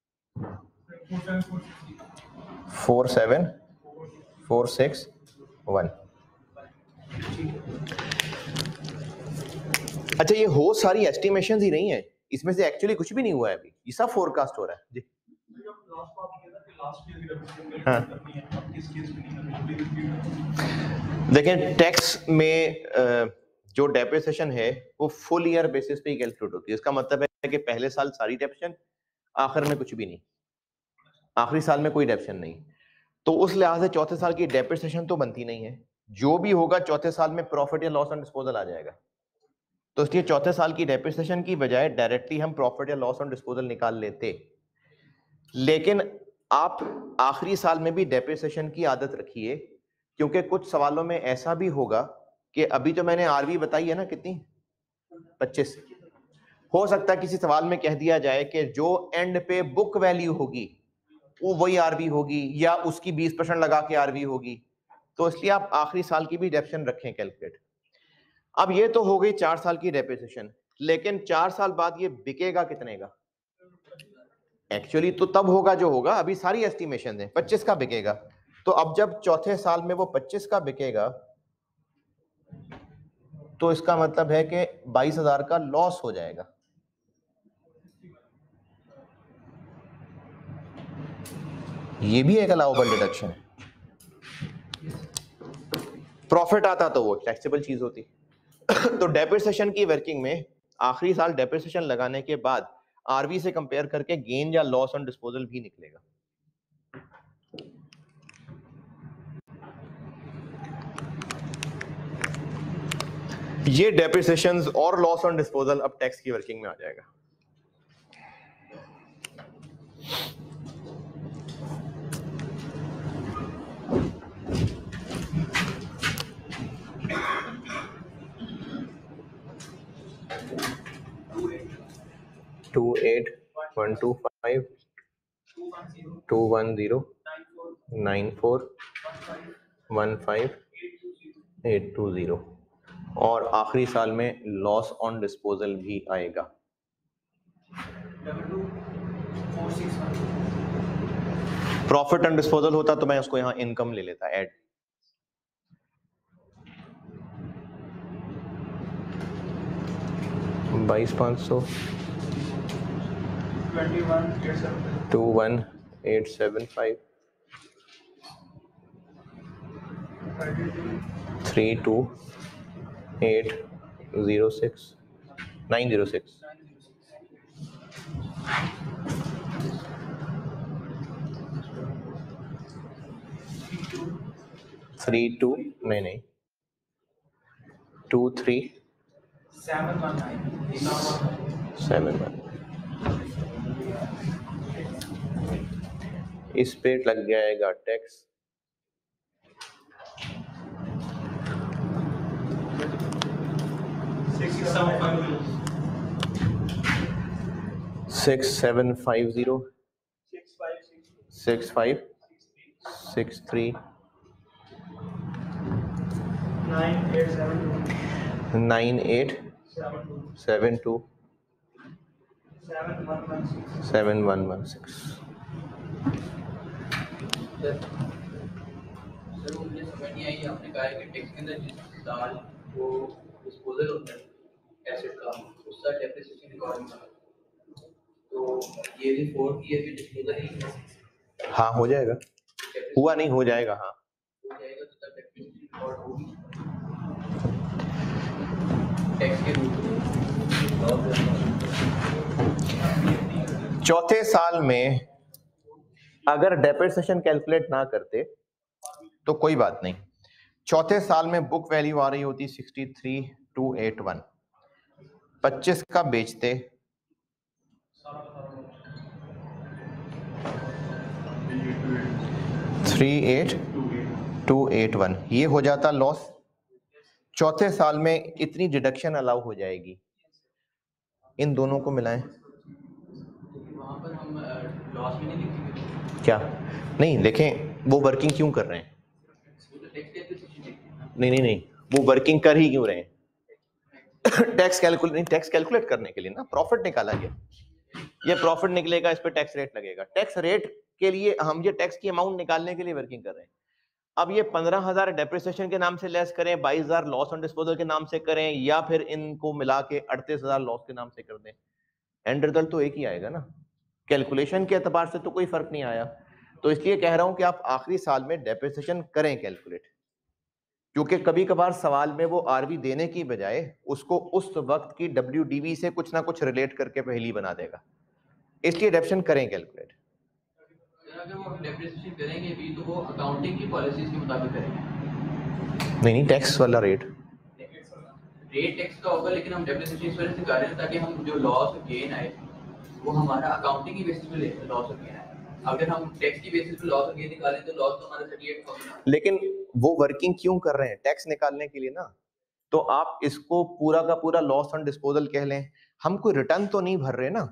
47461। अच्छा, ये हो सारी एस्टिमेशंस ही नहीं है, इसमें से एक्चुअली कुछ भी नहीं हुआ है अभी, ये सब फोरकास्ट हो रहा है जी। हाँ। देखिए, टैक्स में जो डेप्रिसिएशन है वो फुल ईयर बेसिस पे ही कैलकुलेट होती है। इसका मतलब है कि पहले साल सारी डेप्रिसिएशन, आखिर में कुछ भी नहीं, आखिरी साल में कोई डेप्रिसिएशन नहीं। तो उस लिहाज से चौथे साल की डेप्रिसिएशन तो बनती नहीं है। जो भी होगा चौथे साल में प्रॉफिट या लॉस ऑन डिस्पोजल आ जाएगा। तो इसलिए चौथे साल की डेप्रिसिएशन की बजाय डायरेक्टली हम प्रॉफिट या लॉस ऑन डिस्पोजल निकाल लेते। लेकिन आप आखिरी साल में भी डेप्रिसिएशन की आदत रखिए, क्योंकि कुछ सवालों में ऐसा भी होगा कि अभी तो मैंने आरवी बताई है ना, कितनी? 25। हो सकता है किसी सवाल में कह दिया जाए कि जो एंड पे बुक वैल्यू होगी वो वही आरवी होगी या उसकी 20% लगा के आरवी होगी। तो इसलिए आप आखिरी साल की भी डेप्रिसिएशन रखें कैलकुलेट। अब ये तो हो गई 4 साल की डेप्रिसिएशन, लेकिन 4 साल बाद ये बिकेगा कितने का? एक्चुअली तो तब होगा जो होगा, अभी सारी एस्टिमेशन है 25 का बिकेगा। तो अब जब चौथे साल में वो 25 का बिकेगा तो इसका मतलब है कि 22,000 का लॉस हो जाएगा। ये भी एक अलाउबल डिडक्शन है। प्रॉफिट आता तो वो टैक्सेबल चीज होती। तो डेप्रिसिएशन की वर्किंग में आखिरी साल डेप्रिसिएशन लगाने के बाद आरवी से कंपेयर करके गेन या लॉस ऑन डिस्पोजल भी निकलेगा। ये डेप्रिसिएशंस और लॉस ऑन डिस्पोजल अब टैक्स की वर्किंग में आ जाएगा। टू 8 125 210 94 15 820 और आखिरी साल में लॉस ऑन डिस्पोजल भी आएगा। प्रॉफिट ऑन डिस्पोजल होता तो मैं उसको यहां इनकम ले लेता, ऐड। $22,500 21,875 32,806 906 32 नहीं 23 719 इस पे लग जाएगा टैक्स 6750 6563 9872 7116। सर वो मुझे समझ नहीं आई, आपने कहा है कि टैक्स के अंदर जिस साल वो डिस्पोजल होता है एसेट का उसका डेप्रिसिएशन रिकॉर्ड होता है, तो ये भी 4 ईयर में डिस्पोजल ही है। हाँ हो जाएगा, हुआ नहीं हो जाएगा, हाँ हो जाएगा तो तब डेप्रिसिएशन रिकॉर्ड होगी टैक्स के रूप में। चौथे साल में अगर डेप्रिसिएशन कैलकुलेट ना करते तो कोई बात नहीं। चौथे साल में बुक वैल्यू आ रही होती 63,281, 25 का बेचते 38,281, ये हो जाता लॉस। चौथे साल में इतनी डिडक्शन अलाउ हो जाएगी, इन दोनों को मिलाएं। वहाँ पर हम लॉस में नहीं लिखेंगे क्या नहीं देखें, वो वर्किंग क्यों कर रहे हैं? नहीं, वो वर्किंग कर ही क्यों रहे हैं? टैक्स कैलकुलेट करने के लिए ना, प्रॉफिट निकाला गया, ये प्रॉफिट निकलेगा, इस पे टैक्स रेट लगेगा। टैक्स रेट के लिए हम ये टैक्स की अमाउंट निकालने के लिए वर्किंग कर रहे हैं। अब ये 15,000 डेप्रिसिएशन के नाम से लेस करें, 22,000 लॉस ऑन डिस्पोजल के नाम से करें, या फिर इनको मिला के 38,000 लॉस के नाम से कर दें, एंड रिजल्ट तो एक ही आएगा ना। कैलकुलेशन के एतबार से तो कोई फर्क नहीं आया। तो इसलिए कह रहा हूं कि आप आखिरी साल में डेप्रिसिएशन करें कैलकुलेट, क्योंकि कभी कभार सवाल में वो आरवी देने की बजाय उसको उस वक्त की डब्ल्यूडीवी से कुछ ना कुछ रिलेट करके पहली बना देगा, इसलिए डेप्रिसिएशन करें कैलकुलेट। अगर वो डेप्रिसिएशन करेंगे भी तो वो अकाउंटिंग की पॉलिसीज के मुताबिक करेंगे। नहीं, टैक्स वाला रेट टैक्स का होगा, लेकिन हम डेप्रिसिएशन इस वजह से कर रहे हैं ताकि हम जो लॉस गेन आए वो हमारा अकाउंटिंग की बेसिस पे लॉस गेन आए। अगर हम टैक्स की बेसिस पे लॉस गेन निकालें तो लॉस तो हमारा 38 होगा। लेकिन वो वर्किंग क्यों कर रहे हैं? टैक्स निकालने के लिए ना। तो आप इसको पूरा का पूरा लॉस ऑन डिस्पोजल कह लें, हम कोई रिटर्न तो नहीं भर रहे ना।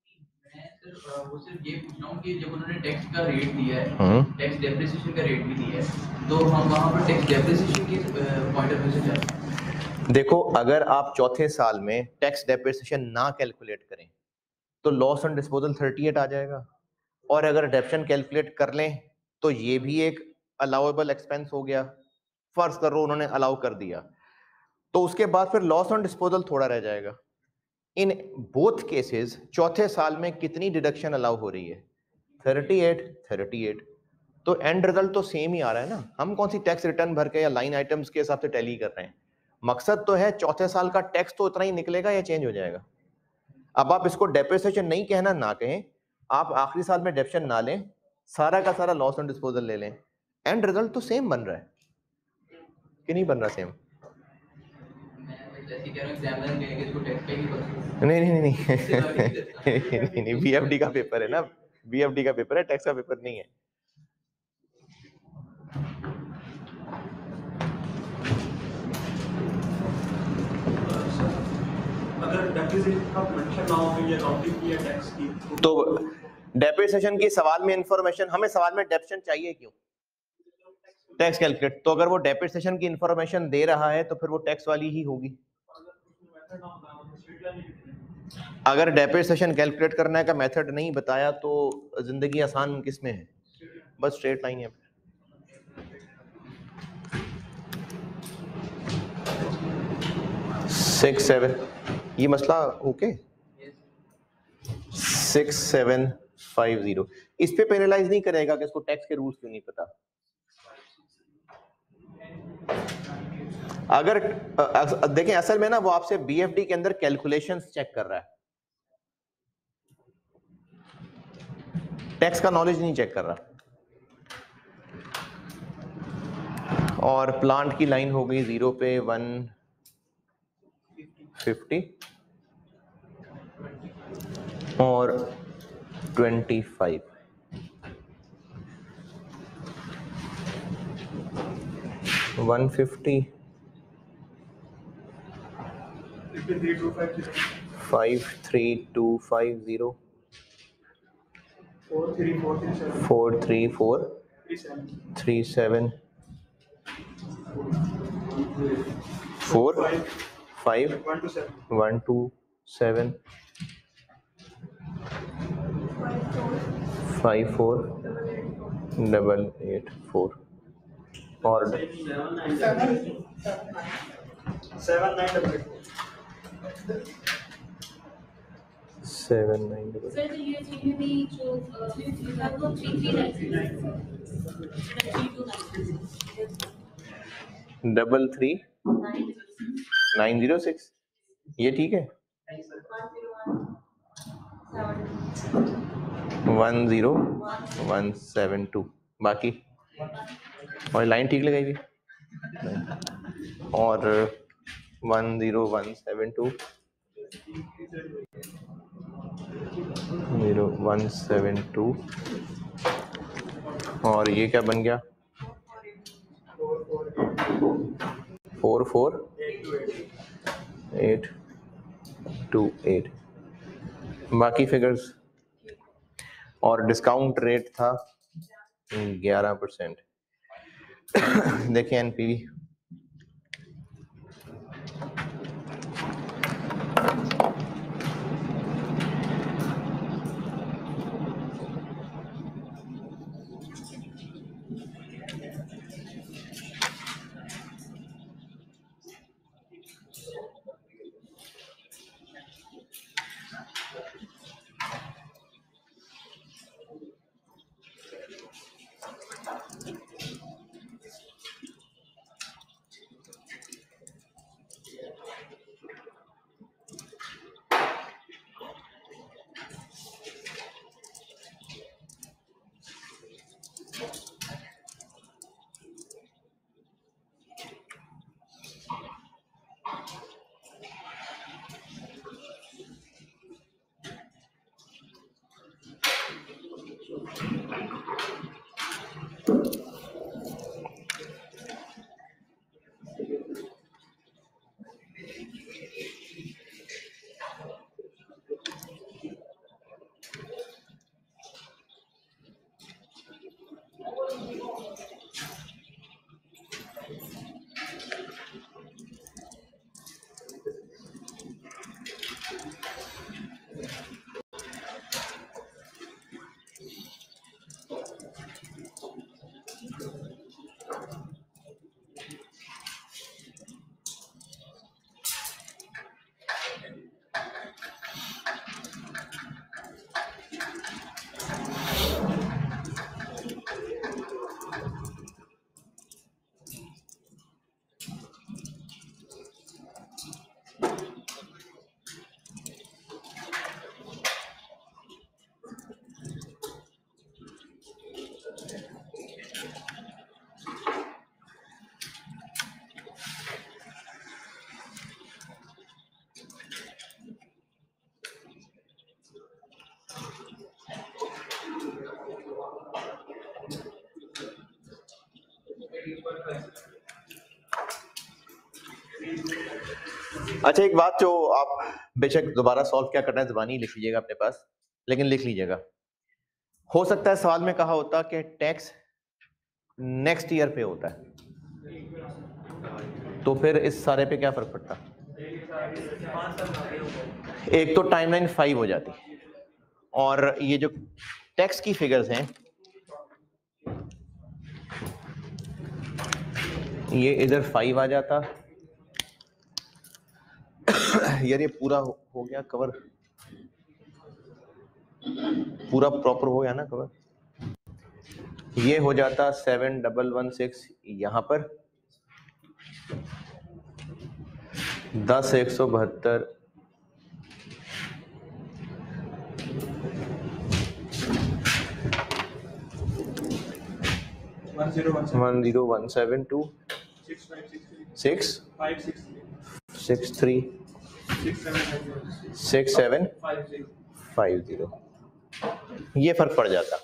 वो सिर्फ ये पूछ रहा हूँ कि जब उन्होंने टैक्स का रेट दिया है, टैक्स डेप्रिसिएशन का रेट भी दिया है, तो हम वहाँ पर टैक्स डेप्रिसिएशन की पॉइंट ऑफ व्यू से जाते हैं। देखो, अगर आप चौथे साल में टैक्स डेप्रिसिएशन ना कैलकुलेट करें तो लॉस ऑन डिस्पोजल 38 आ जाएगा, और अगर डेप्शन कैलकुलेट कर लें तो ये भी एक अलाउएबल एक्सपेंस हो गया। फर्ज करो उन्होंने अलाउ कर दिया, तो उसके बाद फिर लॉस ऑन डिस्पोजल थोड़ा रह जाएगा। इन बोथ केसेस चौथे साल में कितनी डिडक्शन अलाउ हो रही है? 38। तो एंड रिजल्ट तो सेम ही आ रहा है ना। हम कौन सी टैक्स रिटर्न भर के या लाइन आइटम्स के हिसाब से टैली कर रहे हैं? मकसद तो है चौथे साल का टैक्स तो उतना ही निकलेगा या चेंज हो जाएगा। अब आप इसको डेप्रिसिएशन नहीं कहना ना कहें, आप आखिरी साल में डेप्शन ना लें, सारा का सारा लॉस ऑन डिस्पोजल ले लें, एंड रिजल्ट तो सेम बन रहा है कि नहीं बन रहा सेम? नहीं, बीएफडी का पेपर है ना, बीएफडी का पेपर है, टैक्स का पेपर नहीं है। अगर डेप्रिसिएशन का मेंशन ना हो ये अकाउंटिंग की या टैक्स की, तो डेप्रिसिएशन की सवाल में इंफॉर्मेशन, हमें सवाल में डेप्शन चाहिए क्यों? Tax calculate. तो अगर वो डेप्रिसिएशन की इंफॉर्मेशन दे रहा है तो फिर वो टैक्स वाली ही होगी। अगर डेप्रिसिएशन कैलकुलेट करने का मेथड नहीं बताया तो जिंदगी आसान किसमें है? बस स्ट्रेट लाइन है। सिक्स सेवन, ये मसला ओके। 6750 इस पे पेनलाइज नहीं करेगा कि इसको टैक्स के रूल्स क्यों नहीं पता। अगर देखें, असल में ना वो आपसे बीएफडी के अंदर कैलकुलेशंस चेक कर रहा है, टैक्स का नॉलेज नहीं चेक कर रहा। और प्लांट की लाइन हो गई 0 पे 150 और 25। वन 50 53250 43437 45127 54884 और 7988। Sir, तो ये चीजें भी जो आपको 333906 ये ठीक है। 10172 बाकी, और लाइन ठीक लगाई हुई, और 10172 0172, और ये क्या बन गया 44828। बाकी फिगर्स, और डिस्काउंट रेट था 11%। देखिए एनपीवी, अच्छा एक बात जो आप बेशक दोबारा सॉल्व क्या करना है ज़बानी लिख लीजिएगा अपने पास, लेकिन लिख लीजिएगा, हो सकता है सवाल में कहा होता कि टैक्स नेक्स्ट ईयर पे होता है, तो फिर इस सारे पे क्या फर्क पड़ता? एक तो टाइमलाइन 5 हो जाती, और ये जो टैक्स की फिगर्स हैं ये इधर 5 आ जाता। यार ये पूरा हो गया कवर, पूरा प्रॉपर हो गया ना कवर, ये हो जाता 7116 यहाँ पर, 10,172 10172 663 6750, ये फर्क पड़ जाता।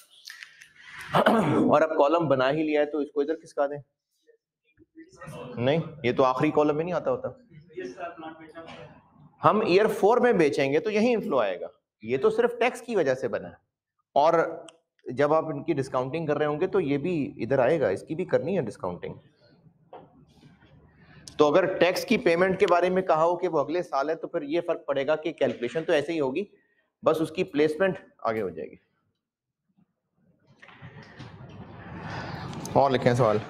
और अब कॉलम बना ही लिया है तो इसको इधर खिसका दें, नहीं ये तो आखिरी कॉलम में नहीं आता होता, हम ईयर 4 में बेचेंगे तो यही इनफ्लो आएगा, ये तो सिर्फ टैक्स की वजह से बना है, और जब आप इनकी डिस्काउंटिंग कर रहे होंगे तो ये भी इधर आएगा, इसकी भी करनी है डिस्काउंटिंग। तो अगर टैक्स की पेमेंट के बारे में कहा हो कि वो अगले साल है तो फिर ये फर्क पड़ेगा कि कैलकुलेशन तो ऐसे ही होगी, बस उसकी प्लेसमेंट आगे हो जाएगी। और लिखें सवाल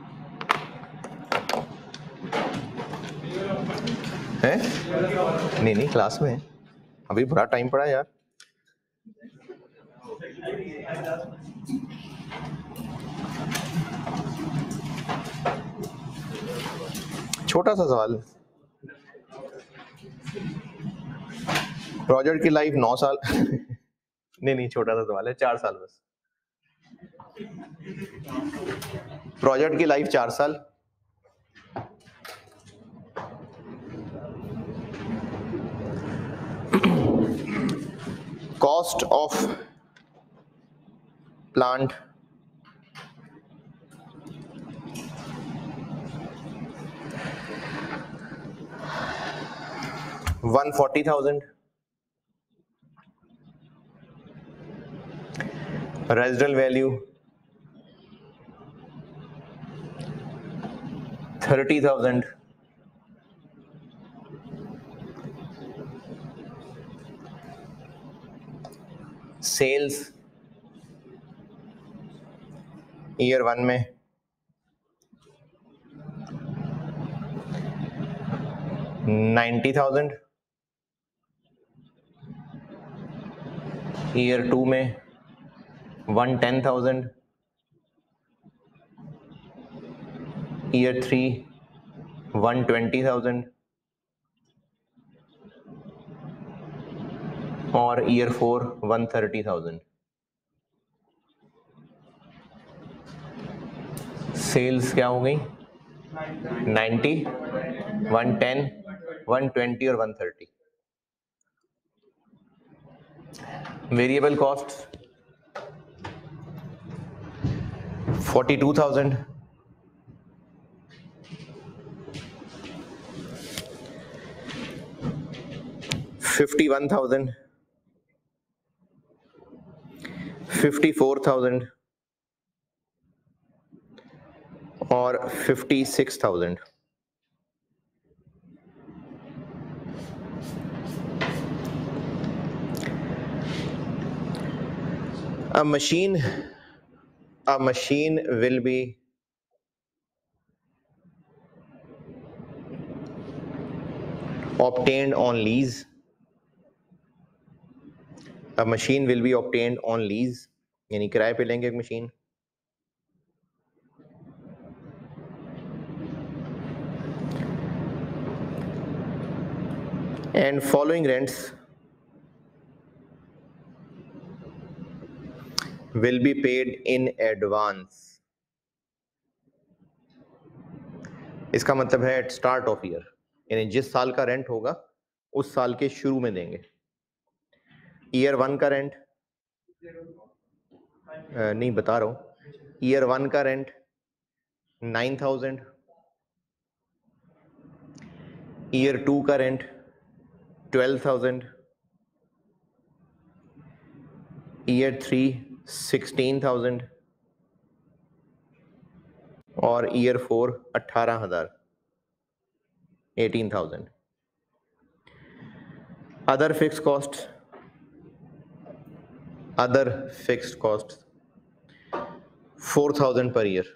है? नहीं क्लास में है, अभी बड़ा टाइम पड़ा यार। छोटा सा सवाल, प्रोजेक्ट की लाइफ 9 साल नहीं छोटा सा सवाल है, 4 साल बस। प्रोजेक्ट की लाइफ 4 साल। Cost of plant $140,000, residual value 30,000, sales year 1 में 90,000, ईयर 2 में 110,000, ईयर 3 120,000 और ईयर 4 130,000। सेल्स क्या हो गई? 90, 110, 120 और 130। वेरिएबल कॉस्ट 42,000, $51,000, 54,000 और 56,000। A machine will be obtained on lease. A machine will be obtained on lease, यानी किराए पे लेंगे एक machine. And following rents will be paid in advance. इसका मतलब है एट स्टार्ट ऑफ ईयर, यानी जिस साल का रेंट होगा उस साल के शुरू में देंगे। ईयर 1 का रेंट नहीं बता रहा हूँ, ईयर 1 का रेंट 9,000, ईयर 2 का रेंट 12,000, ईयर 3 16,000 और year 4 18,000 18,000। Other fixed cost 4,000 per year.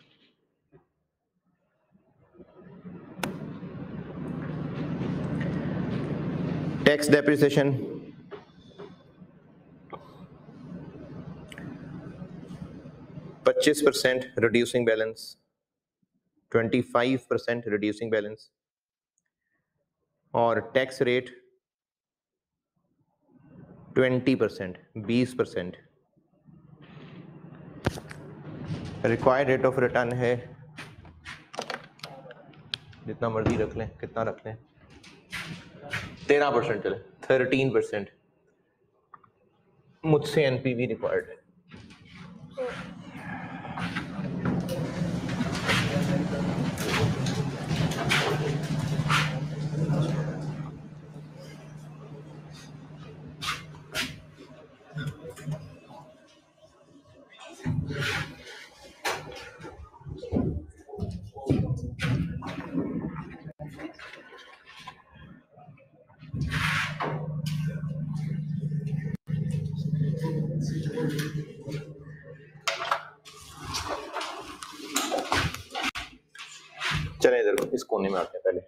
Tax depreciation 25% reducing balance, 25% reducing balance और tax rate 20%, 20%। Required rate of return है, जितना मर्जी रख लें, कितना रख लें, 13% चले, 13%। मुझसे एनपीवी रिक्वायर्ड है। चले इधर इस कोने में आते हैं। पहले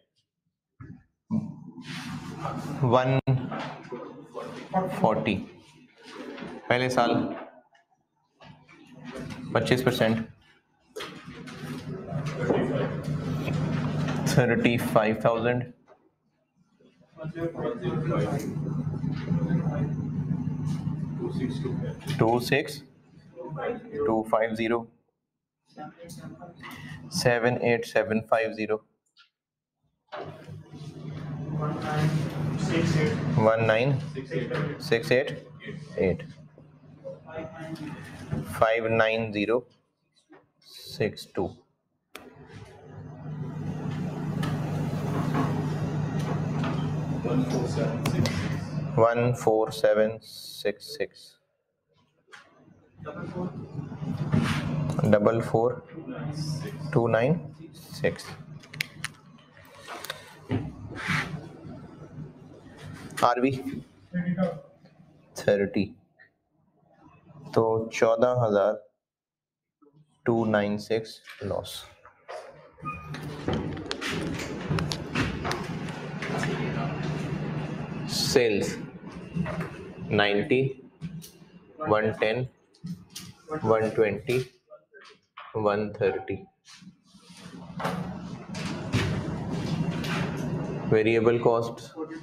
140 पहले साल 25%, 35,000, 26250 78750 19688 59062 14766 44296 RV 30 तो 14,296 लॉस। सेल्स 90 110 120 130 वेरिएबल कॉस्ट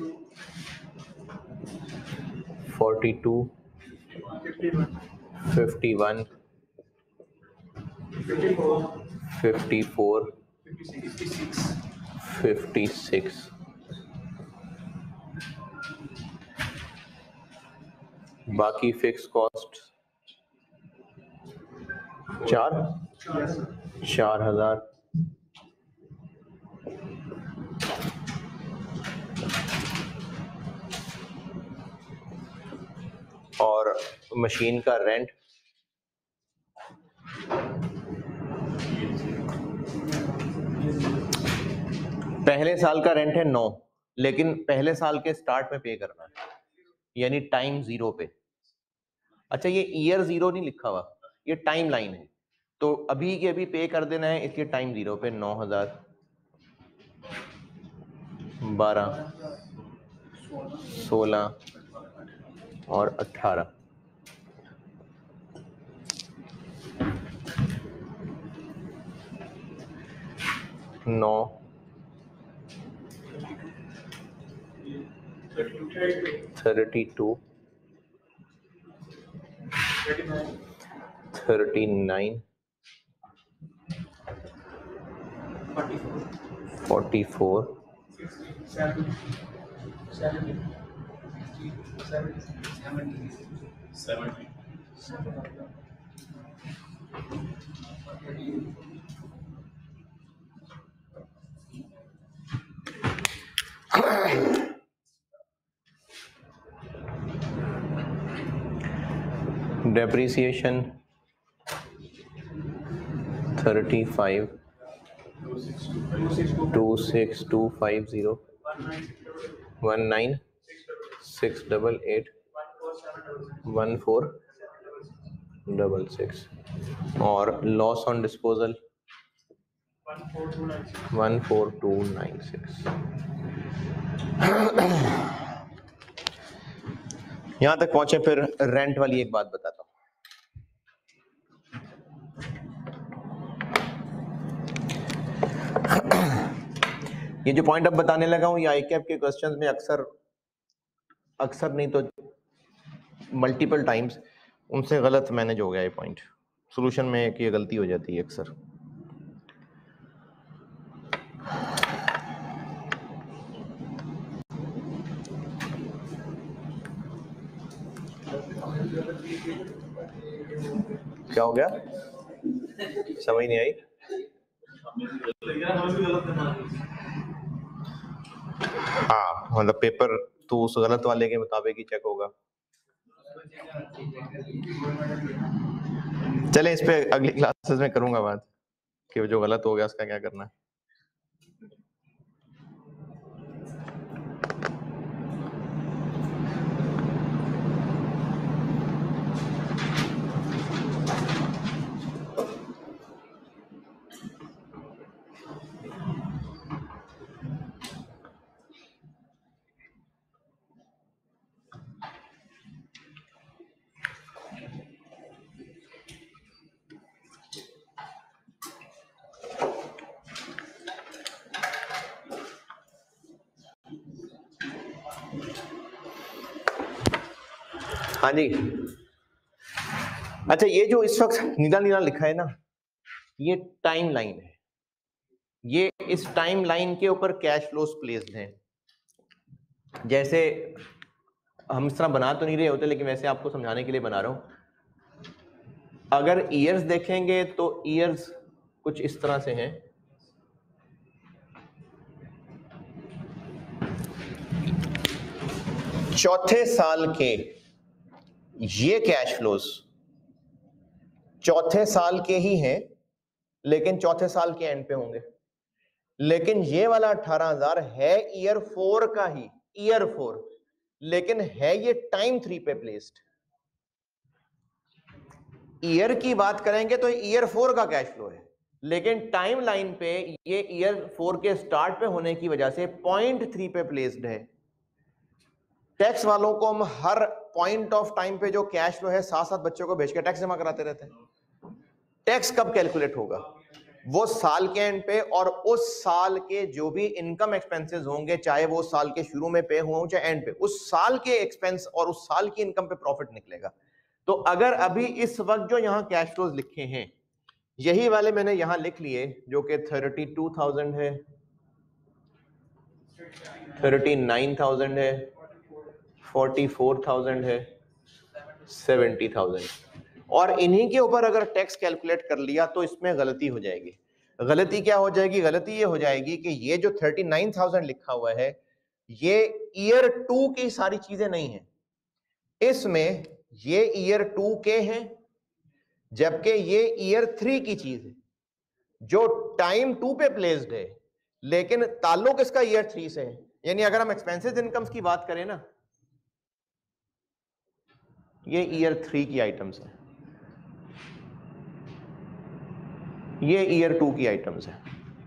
42 51 54 56 बाकी फिक्स कॉस्ट 4,000 और मशीन का रेंट पहले साल का रेंट है 9, लेकिन पहले साल के स्टार्ट में पे करना है, यानी टाइम 0 पे। अच्छा, ये ईयर 0 नहीं लिखा हुआ, ये टाइम लाइन है, तो अभी के अभी पे कर देना है, इसलिए टाइम 0 पे 9,000 12 16 और 18 9 32 39 44 डेप्रिसिएशन 35 26250 19688 1466 और लॉस ऑन डिस्पोजल 14296। यहां तक पहुंचे, फिर रेंट वाली एक बात बताता हूं। ये जो पॉइंट अब बताने लगा हूं, ये आईकैप के क्वेश्चंस में अक्सर नहीं तो मल्टीपल टाइम्स उनसे गलत मैनेज हो गया ये पॉइंट। सॉल्यूशन में एक ये गलती हो जाती है अक्सर। क्या हो गया, समझ नहीं आई? हाँ, मतलब पेपर तो उस गलत वाले के मुताबिक ही चेक होगा। चले, इस पे अगली क्लासेस में करूंगा बात कि जो गलत हो गया उसका क्या करना है। हाँ जी, अच्छा, ये जो इस वक्त नीला नीला लिखा है ना, ये टाइम लाइन है। ये इस टाइम लाइन के ऊपर कैश फ्लोज प्लेस्ड हैं। जैसे हम इस तरह बना तो नहीं रहे होते, लेकिन वैसे आपको समझाने के लिए बना रहा हूं। अगर ईयर्स देखेंगे तो ईयर्स कुछ इस तरह से हैं। चौथे साल के ये कैश फ्लोज चौथे साल के ही हैं, लेकिन चौथे साल के एंड पे होंगे। लेकिन ये वाला 18,000 है ईयर 4 का ही, ईयर 4, लेकिन है ये टाइम 3 पे प्लेस्ड। ईयर की बात करेंगे तो ईयर 4 का कैश फ्लो है, लेकिन टाइम लाइन पे ये ईयर 4 के स्टार्ट पे होने की वजह से पॉइंट 3 पे प्लेस्ड है। टैक्स वालों को हम हर पॉइंट ऑफ टाइम पे जो कैश फ्लो है साथ साथ बच्चों को भेज के टैक्स जमा कराते रहते हैं। टैक्स कब कैलकुलेट होगा? वो साल के एंड पे, और उस साल के जो भी इनकम एक्सपेंसेस होंगे, चाहे वो साल के शुरू में पे हो चाहे एंड पे, उस साल के एक्सपेंस और उस साल की इनकम पे प्रॉफिट निकलेगा। तो अगर अभी इस वक्त जो यहां कैश फ्लोज लिखे हैं, यही वाले मैंने यहां लिख लिए, जो कि 32,000 है, 39,000 है, 44,000 है, 70,000, और इन्हीं के ऊपर अगर टैक्स कैलकुलेट कर लिया तो इसमें गलती हो जाएगी। गलती क्या हो जाएगी? गलती ये हो जाएगी कि ये जो 39,000 लिखा हुआ है, ये ईयर 2 की सारी चीजें नहीं है। इसमें ये ईयर 2 के हैं, जबकि ये ईयर 3 की चीज है जो टाइम 2 पे प्लेस्ड है, लेकिन ताल्लुक इसका ईयर 3 से है। यानी अगर हम एक्सपेंसेस इनकम्स की बात करें ना, ये ईयर 3 की आइटम्स है, ये ईयर 2 की आइटम्स है,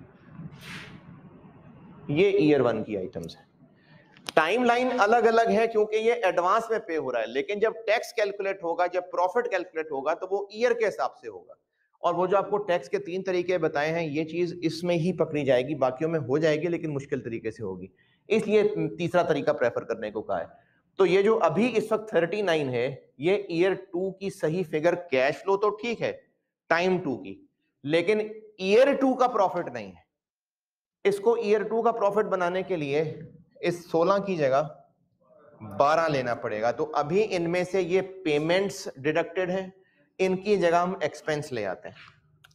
ये ईयर 1 की आइटम्स है। टाइमलाइन अलग अलग है क्योंकि ये एडवांस में पे हो रहा है, लेकिन जब टैक्स कैलकुलेट होगा, जब प्रॉफिट कैलकुलेट होगा, तो वो ईयर के हिसाब से होगा। और वो जो आपको टैक्स के 3 तरीके बताए हैं, ये चीज इसमें ही पकड़ी जाएगी, बाकियों में हो जाएगी लेकिन मुश्किल तरीके से होगी, इसलिए तीसरा तरीका प्रेफर करने को कहा है। तो ये जो अभी इस वक्त 39 है, ये ईयर 2 की सही फिगर, कैश फ्लो तो ठीक है टाइम 2 की, लेकिन ईयर 2 का प्रॉफिट नहीं है। इसको ईयर 2 का प्रॉफिट बनाने के लिए इस 16 की जगह 12 लेना पड़ेगा। तो अभी इनमें से ये पेमेंट्स डिडक्टेड हैं, इनकी जगह हम एक्सपेंस ले आते हैं।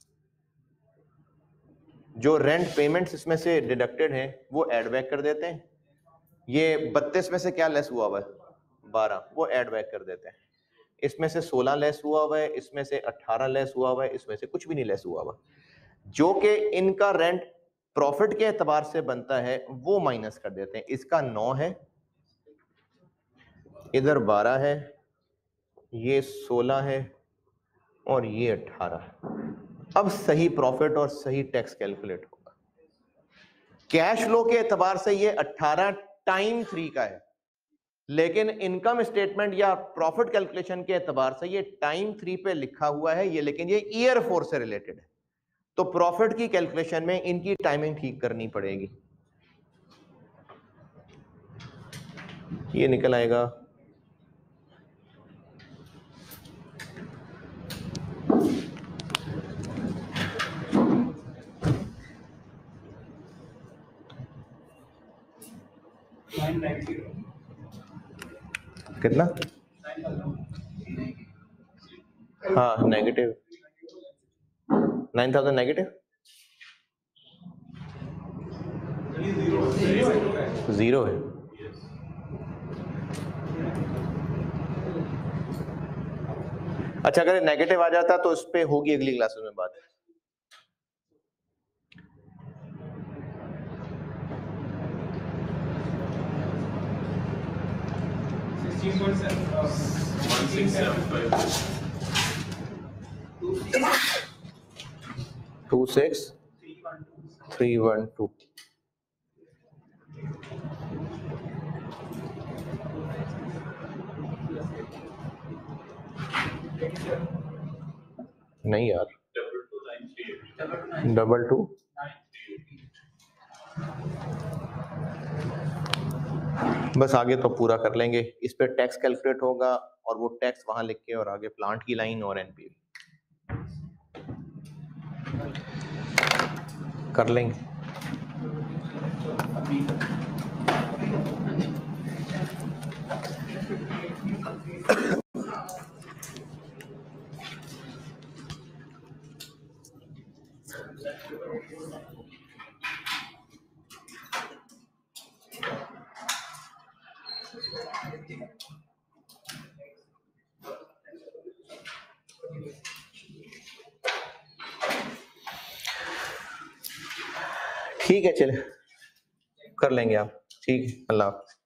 जो रेंट पेमेंट्स इसमें से डिडक्टेड हैं वो ऐड बैक कर देते हैं। ये 32 में से क्या लेस हुआ हुआ है? 12, वो ऐड बैक कर देते हैं। इसमें से 16 लेस हुआ हुआ है, इसमें से 18 लेस हुआ हुआ है, इसमें से कुछ भी नहीं लेस हुआ हुआ। जो कि इनका रेंट प्रॉफिट के एतबार से बनता है वो माइनस कर देते हैं। इसका 9 है, इधर 12 है, ये 16 है और ये 18 है। अब सही प्रॉफिट और सही टैक्स कैलकुलेट होगा। कैश फ्लो के एतबार से ये 18 टाइम 3 का है, लेकिन इनकम स्टेटमेंट या प्रॉफिट कैलकुलेशन के एतबार से ये टाइम 3 पे लिखा हुआ है ये, लेकिन ये ईयर 4 से रिलेटेड है। तो प्रॉफिट की कैलकुलेशन में इनकी टाइमिंग ठीक करनी पड़ेगी। ये निकल आएगा 990 कितना? हाँ नेगेटिव 9,000 नेगेटिव 0 है। अच्छा, अगर नेगेटिव आ जाता तो उस पे होगी अगली क्लासेस में बात। Two 6 312 नहीं यार, 222 बस, आगे तो पूरा कर लेंगे। इस पे टैक्स कैलकुलेट होगा और वो टैक्स वहां लिख के और आगे प्लांट की लाइन और एनपीवी कर लेंगे। ठीक है, चले कर लेंगे आप। ठीक है, अल्लाह हाफ़िज़।